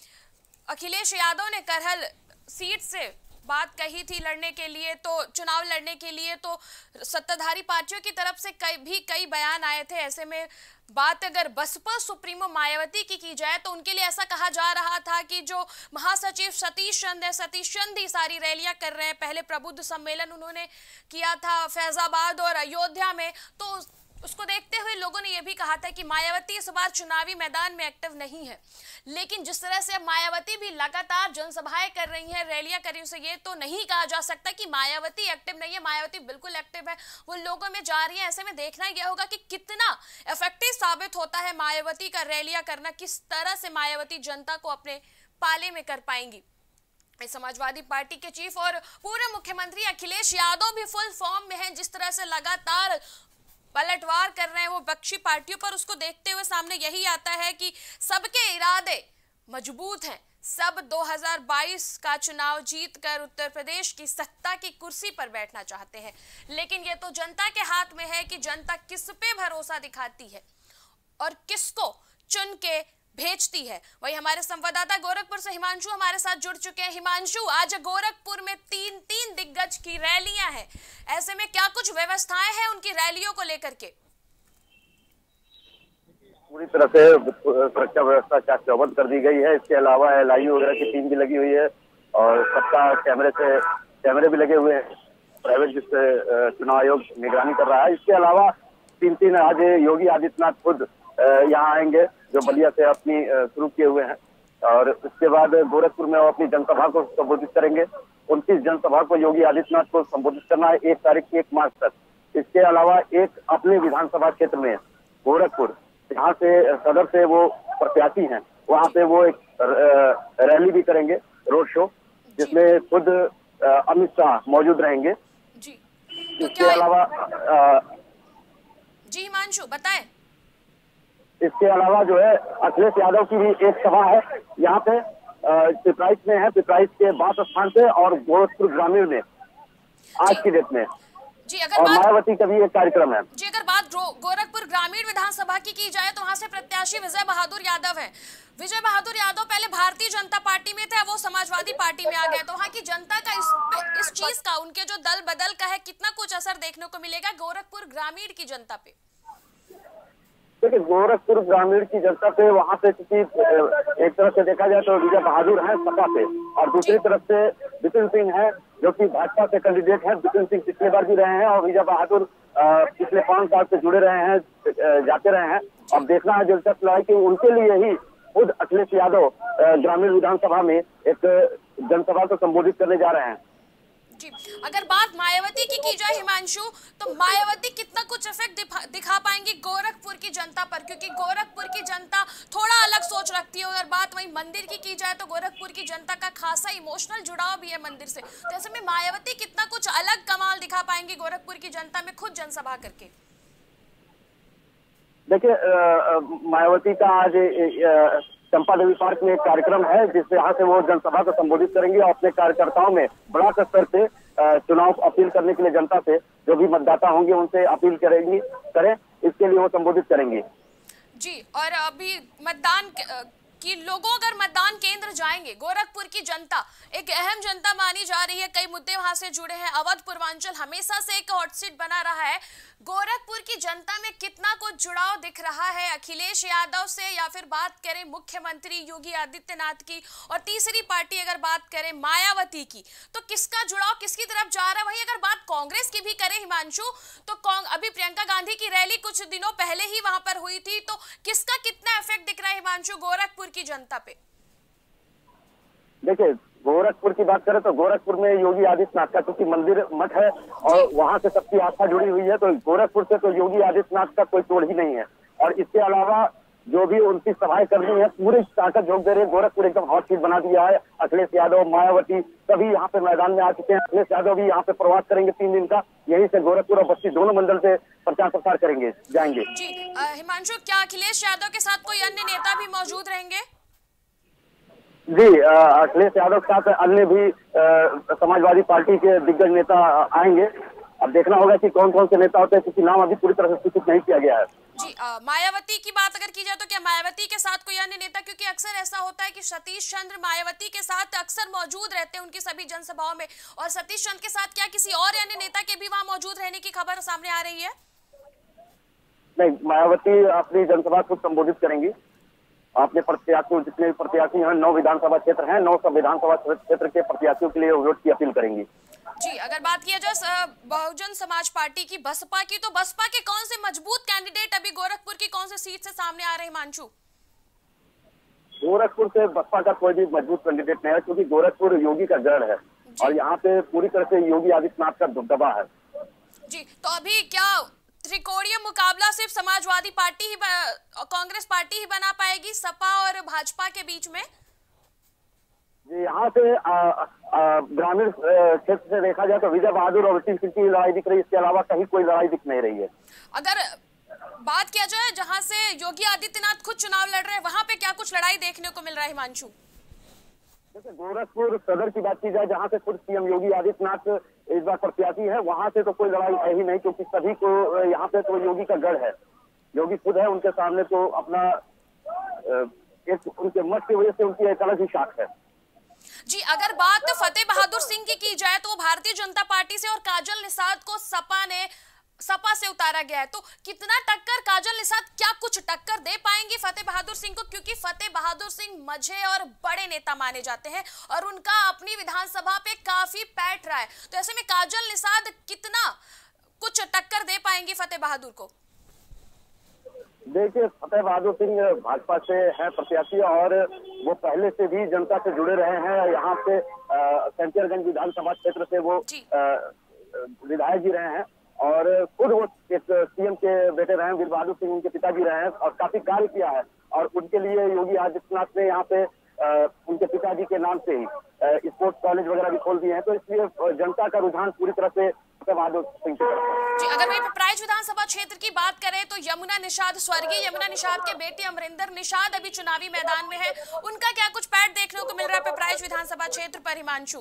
अखिलेश यादव ने करहल सीट से बात कही थी लड़ने के लिए, तो चुनाव लड़ने के लिए, तो सत्ताधारी पार्टियों की तरफ से कई बयान आए थे। ऐसे में बात अगर बसपा सुप्रीमो मायावती की जाए तो उनके लिए ऐसा कहा जा रहा था कि जो महासचिव सतीश चंद ही सारी रैलियां कर रहे हैं। पहले प्रबुद्ध सम्मेलन उन्होंने किया था फैजाबाद और अयोध्या में, तो उसको देखते हुए लोगों ने यह भी कहा था कि मायावती इस बार चुनावी मैदान में एक्टिव नहीं है। लेकिन जिस तरह से मायावती भी लगातार जनसभाएं कर रही हैं, रैलियां कर रही हैं, उसे ये तो नहीं कहा जा सकता कि मायावती एक्टिव नहीं है। मायावती बिल्कुल एक्टिव है, वो लोगों में जा रही है। ऐसे में देखना यह होगा कि कितना इफेक्टिव साबित होता है मायावती का रैलियां करना, किस तरह से मायावती जनता को अपने पाले में कर पाएंगी। समाजवादी पार्टी के चीफ और पूर्व मुख्यमंत्री अखिलेश यादव भी फुल फॉर्म में हैं। जिस तरह से लगातार पलटवार कर रहे हैं वो विपक्षी पार्टियों पर, उसको देखते हुए सामने यही आता है कि सबके इरादे मजबूत हैं। सब 2022 का चुनाव जीतकर उत्तर प्रदेश की सत्ता की कुर्सी पर बैठना चाहते हैं। लेकिन ये तो जनता के हाथ में है कि जनता किस पे भरोसा दिखाती है और किसको चुन के भेजती है। वही हमारे संवाददाता गोरखपुर से हिमांशु हमारे साथ जुड़ चुके हैं। हिमांशु, आज गोरखपुर में तीन दिग्गज की रैलियां हैं, ऐसे में क्या कुछ व्यवस्थाएं हैं उनकी रैलियों को लेकर के? पूरी तरह से सुरक्षा व्यवस्था चाक चौबंद कर दी गई है। इसके अलावा LIU वगैरह की टीम भी लगी हुई है और सबका कैमरे भी लगे हुए हैं, प्राइवेट, जिससे चुनाव आयोग निगरानी कर रहा है। इसके अलावा तीन आज योगी आदित्यनाथ खुद यहाँ आएंगे, जो बलिया से अपनी शुरू किए हुए हैं, और उसके बाद गोरखपुर में वो अपनी जनसभा को संबोधित करेंगे। 29 जनसभा को योगी आदित्यनाथ को संबोधित करना है 1 तारीख 1 मार्च तक। इसके अलावा एक अपने विधानसभा क्षेत्र में गोरखपुर, जहाँ से सदर से वो प्रत्याशी हैं, वहाँ पे वो एक रैली भी करेंगे, रोड शो, जिसमें खुद अमित शाह मौजूद रहेंगे। तो इसके अलावा जी हिमांशु बताएं। इसके अलावा जो है अखिलेश यादव की भी एक सभा है यहाँ पे, पिपराइच में है, पिपराइच के बास स्थान पे, और गोरखपुर ग्रामीण में आज की डेट में जी। अगर और मायावती का भी एक कार्यक्रम है जी। अगर बात गोरखपुर ग्रामीण विधानसभा की जाए तो वहां से प्रत्याशी विजय बहादुर यादव है। विजय बहादुर यादव पहले भारतीय जनता पार्टी में थे, वो समाजवादी पार्टी में आ गए। तो वहां की जनता का इस चीज का, उनके जो दल बदल का है, कितना कुछ असर देखने को मिलेगा गोरखपुर ग्रामीण की जनता पे? देखिए, गोरखपुर ग्रामीण की जनता पे वहाँ पे क्योंकि एक तरफ से देखा जाए तो विजय बहादुर है सपा से, और दूसरी तरफ से विपिन सिंह है जो कि भाजपा से कैंडिडेट है। विपिन सिंह पिछले बार भी रहे हैं और विजय बहादुर पिछले 5 साल से जुड़े रहे हैं, जाते रहे हैं। अब देखना है दिलचस्प है कि उनके लिए ही खुद अखिलेश यादव ग्रामीण विधानसभा में एक जनसभा को संबोधित करने जा रहे हैं। जी। अगर बात मायावती की जाए हिमांशु, तो मायावती कितना कुछ इफेक्ट दिखा पाएंगी गोरखपुर की जनता पर, क्योंकि गोरखपुर की जनता थोड़ा अलग सोच रखती है। अगर बात वही मंदिर की जाए तो गोरखपुर की जनता का खासा इमोशनल जुड़ाव भी है मंदिर से। तो ऐसे में मायावती कितना कुछ अलग कमाल दिखा पाएंगी गोरखपुर की जनता में खुद जनसभा करके? देखिए, मायावती का आज चंपा देवी पार्क में एक कार्यक्रम है, जिससे यहाँ से वो जनसभा को संबोधित करेंगे और अपने कार्यकर्ताओं में बड़ा स्तर से चुनाव अपील करने के लिए जनता से, जो भी मतदाता होंगे उनसे अपील करें, इसके लिए वो संबोधित करेंगे। जी। और अभी मतदान कि लोगों अगर मतदान केंद्र जाएंगे, गोरखपुर की जनता एक अहम जनता मानी जा रही है, कई मुद्दे वहां से जुड़े हैं, अवध पूर्वांचल हमेशा से एक हॉट सीट बना रहा है। गोरखपुर की जनता में कितना कुछ जुड़ाव दिख रहा है अखिलेश यादव से, या फिर बात करें मुख्यमंत्री योगी आदित्यनाथ की, और तीसरी पार्टी अगर बात करें मायावती की, तो किसका जुड़ाव किसकी तरफ जा रहा है। वहीं अगर बात कांग्रेस की भी करें हिमांशु, तो अभी प्रियंका गांधी की रैली कुछ दिनों पहले ही वहां पर हुई थी, तो किसका कितना इफेक्ट दिख रहा है हिमांशु गोरखपुर की जनता पे? देखिए, गोरखपुर की बात करें तो गोरखपुर में योगी आदित्यनाथ का क्योंकि मंदिर मठ है और वहां से सबकी आस्था जुड़ी हुई है, तो गोरखपुर से तो योगी आदित्यनाथ का कोई तोड़ ही नहीं है। और इसके अलावा जो भी उनकी सभाएं करनी है पूरी ताकत झोंक दे रहे हैं। गोरखपुर एकदम हॉट सीट बना दिया है। अखिलेश यादव, मायावती सभी यहाँ पे मैदान में आ चुके हैं। अखिलेश यादव भी यहाँ पे प्रवास करेंगे 3 दिन का, यहीं से गोरखपुर और बस्ती दोनों मंडल से प्रचार प्रसार करेंगे, जाएंगे। जी हिमांशु, क्या अखिलेश यादव के साथ कोई अन्य नेता भी मौजूद रहेंगे? जी, अखिलेश यादव के साथ अन्य भी समाजवादी पार्टी के दिग्गज नेता आएंगे। अब देखना होगा कि कौन कौन से नेता होते हैं, क्योंकि नाम अभी पूरी तरह से सूचित नहीं किया गया है। जी मायावती की बात अगर की जाए तो क्या मायावती के साथ कोई अन्य नेता, क्योंकि अक्सर ऐसा होता है कि सतीश चंद्र मायावती के साथ अक्सर मौजूद रहते हैं उनकी सभी जनसभाओं में, और सतीश चंद्र के साथ क्या किसी और अन्य नेता के भी वहां मौजूद रहने की खबर सामने आ रही है? नहीं, मायावती अपनी जनसभा को संबोधित करेंगी। अपने प्रत्याशियों, जितने प्रत्याशी हैं 9 विधानसभा क्षेत्र हैं, 9 विधानसभा क्षेत्र के प्रत्याशियों के लिए वोट की अपील करेंगी। जी अगर बात किया जाए बहुजन समाज पार्टी की, बसपा की, तो बसपा के कौन से मजबूत कैंडिडेट अभी गोरखपुर की कौन से सीट से सामने आ रहे हैं हिमांशु? गोरखपुर से बसपा का कोई भी मजबूत कैंडिडेट नहीं है, क्योंकि गोरखपुर योगी का गढ़ है और यहाँ पे पूरी तरह से योगी आदित्यनाथ का दबदबा है। जी तो अभी क्या त्रिकोणीय मुकाबला सिर्फ समाजवादी पार्टी ही कांग्रेस पार्टी ही बना पाएगी सपा और भाजपा के बीच में? जी, यहाँ से ग्रामीण क्षेत्र से देखा जाए तो विजय बहादुर और सिंह की लड़ाई दिख रही है, इसके अलावा कहीं कोई लड़ाई दिख नहीं रही है। अगर बात किया जाए जहाँ से योगी आदित्यनाथ खुद चुनाव लड़ रहे हैं, वहाँ पे क्या कुछ लड़ाई देखने को मिल रहा है हिमांशु? जैसे गोरखपुर सदर की बात की जाए, जहाँ से खुद सीएम योगी आदित्यनाथ इस बार प्रत्याशी है, वहाँ से तो कोई लड़ाई है ही नहीं, क्योंकि सभी को यहाँ पे तो योगी का गढ़ है। योगी खुद है, उनके सामने तो अपना एक उनके मत की वजह से उनकी एक अलग ही शाख है। जी अगर बात फतेह बहादुर सिंह की जाए तो भारतीय जनता पार्टी से और काजल निषाद को सपा से उतारा गया है, तो कितना टक्कर काजल निषाद क्या कुछ टक्कर दे पाएंगी फतेह बहादुर सिंह को? क्योंकि फतेह बहादुर सिंह मझे और बड़े नेता माने जाते हैं और उनका अपनी विधानसभा पे काफी पैठ रहा है, तो ऐसे में काजल निषाद कितना कुछ टक्कर दे पाएंगी फतेह बहादुर को? देखिए, फतेह बहादुर सिंह भाजपा से है प्रत्याशी और वो पहले से भी जनता से जुड़े रहे हैं। यहाँ पे कंचरगंज विधानसभा क्षेत्र से वो विधायक भी रहे हैं और खुद वो एक सीएम के बेटे रहे हैं। वीर बहादुर सिंह उनके पिताजी रहे हैं और काफी कार्य किया है, और उनके लिए योगी आदित्यनाथ ने यहाँ पे उनके पिताजी के नाम से ही स्पोर्ट्स कॉलेज वगैरह भी खोल दिए हैं, तो इसलिए जनता का रुझान पूरी तरह से फतेह बहादुर सिंह की तरफ। जी अगर वही पिपराइच विधानसभा क्षेत्र की बात करें तो यमुना निषाद, स्वर्गीय यमुना निषाद के बेटे अमरिंदर निषाद अभी चुनावी मैदान में है, उनका क्या कुछ पैठ देखने को मिल रहा है पिपराइच विधानसभा क्षेत्र पर हिमांशु?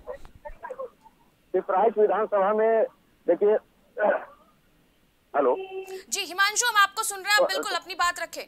पिपराइच विधानसभा में देखिए, हेलो जी हिमांशु, हम आपको सुन रहे हैं, आप बिल्कुल अपनी बात रखें।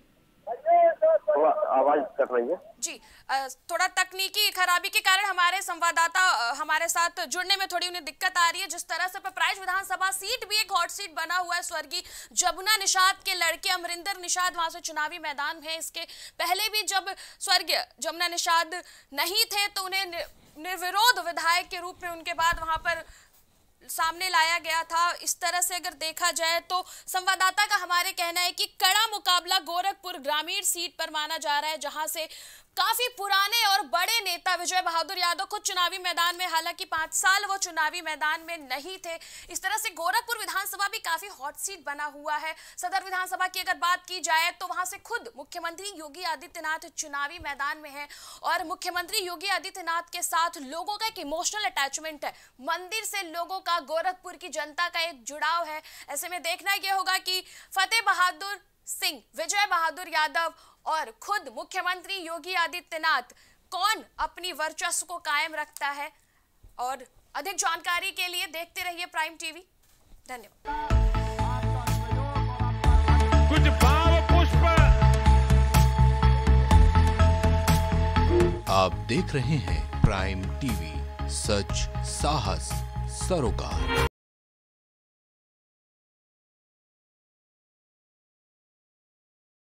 आवाज कट रही है। जी थोड़ा तकनीकी खराबी के कारण हमारे संवाददाता हमारे साथ जुड़ने में थोड़ी उन्हें दिक्कत आ रही है। जिस तरह से पिपराइच विधानसभा सीट भी एक हॉट सीट बना हुआ है, स्वर्गीय यमुना निषाद के लड़के अमरिंदर निषाद वहां से चुनावी मैदान है। इसके पहले भी जब स्वर्गीय यमुना निषाद नहीं थे तो उन्हें निर्विरोध विधायक के रूप में उनके बाद वहां पर सामने लाया गया था। इस तरह से अगर देखा जाए तो संवाददाता का हमारे कहना है कि कड़ा मुकाबला गोरखपुर ग्रामीण सीट पर माना जा रहा है, जहां से काफी पुराने और बड़े नेता विजय बहादुर यादव खुद चुनावी मैदान में, हालांकि 5 साल वो चुनावी मैदान में नहीं थे। इस तरह से गोरखपुर विधानसभा भी काफी हॉट सीट बना हुआ है। सदर विधानसभा की अगर बात की जाए तो वहां से खुद मुख्यमंत्री योगी आदित्यनाथ चुनावी मैदान में है और मुख्यमंत्री योगी आदित्यनाथ के साथ लोगों का एक इमोशनल अटैचमेंट है। मंदिर से लोगों का, गोरखपुर की जनता का एक जुड़ाव है। ऐसे में देखना यह होगा कि फतेह बहादुर सिंह, विजय बहादुर यादव और खुद मुख्यमंत्री योगी आदित्यनाथ कौन अपनी वर्चस्व को कायम रखता है। और अधिक जानकारी के लिए देखते रहिए प्राइम टीवी। धन्यवाद। कुछ भाव पुष्प आप देख रहे हैं प्राइम टीवी, सच साहस सरोकार।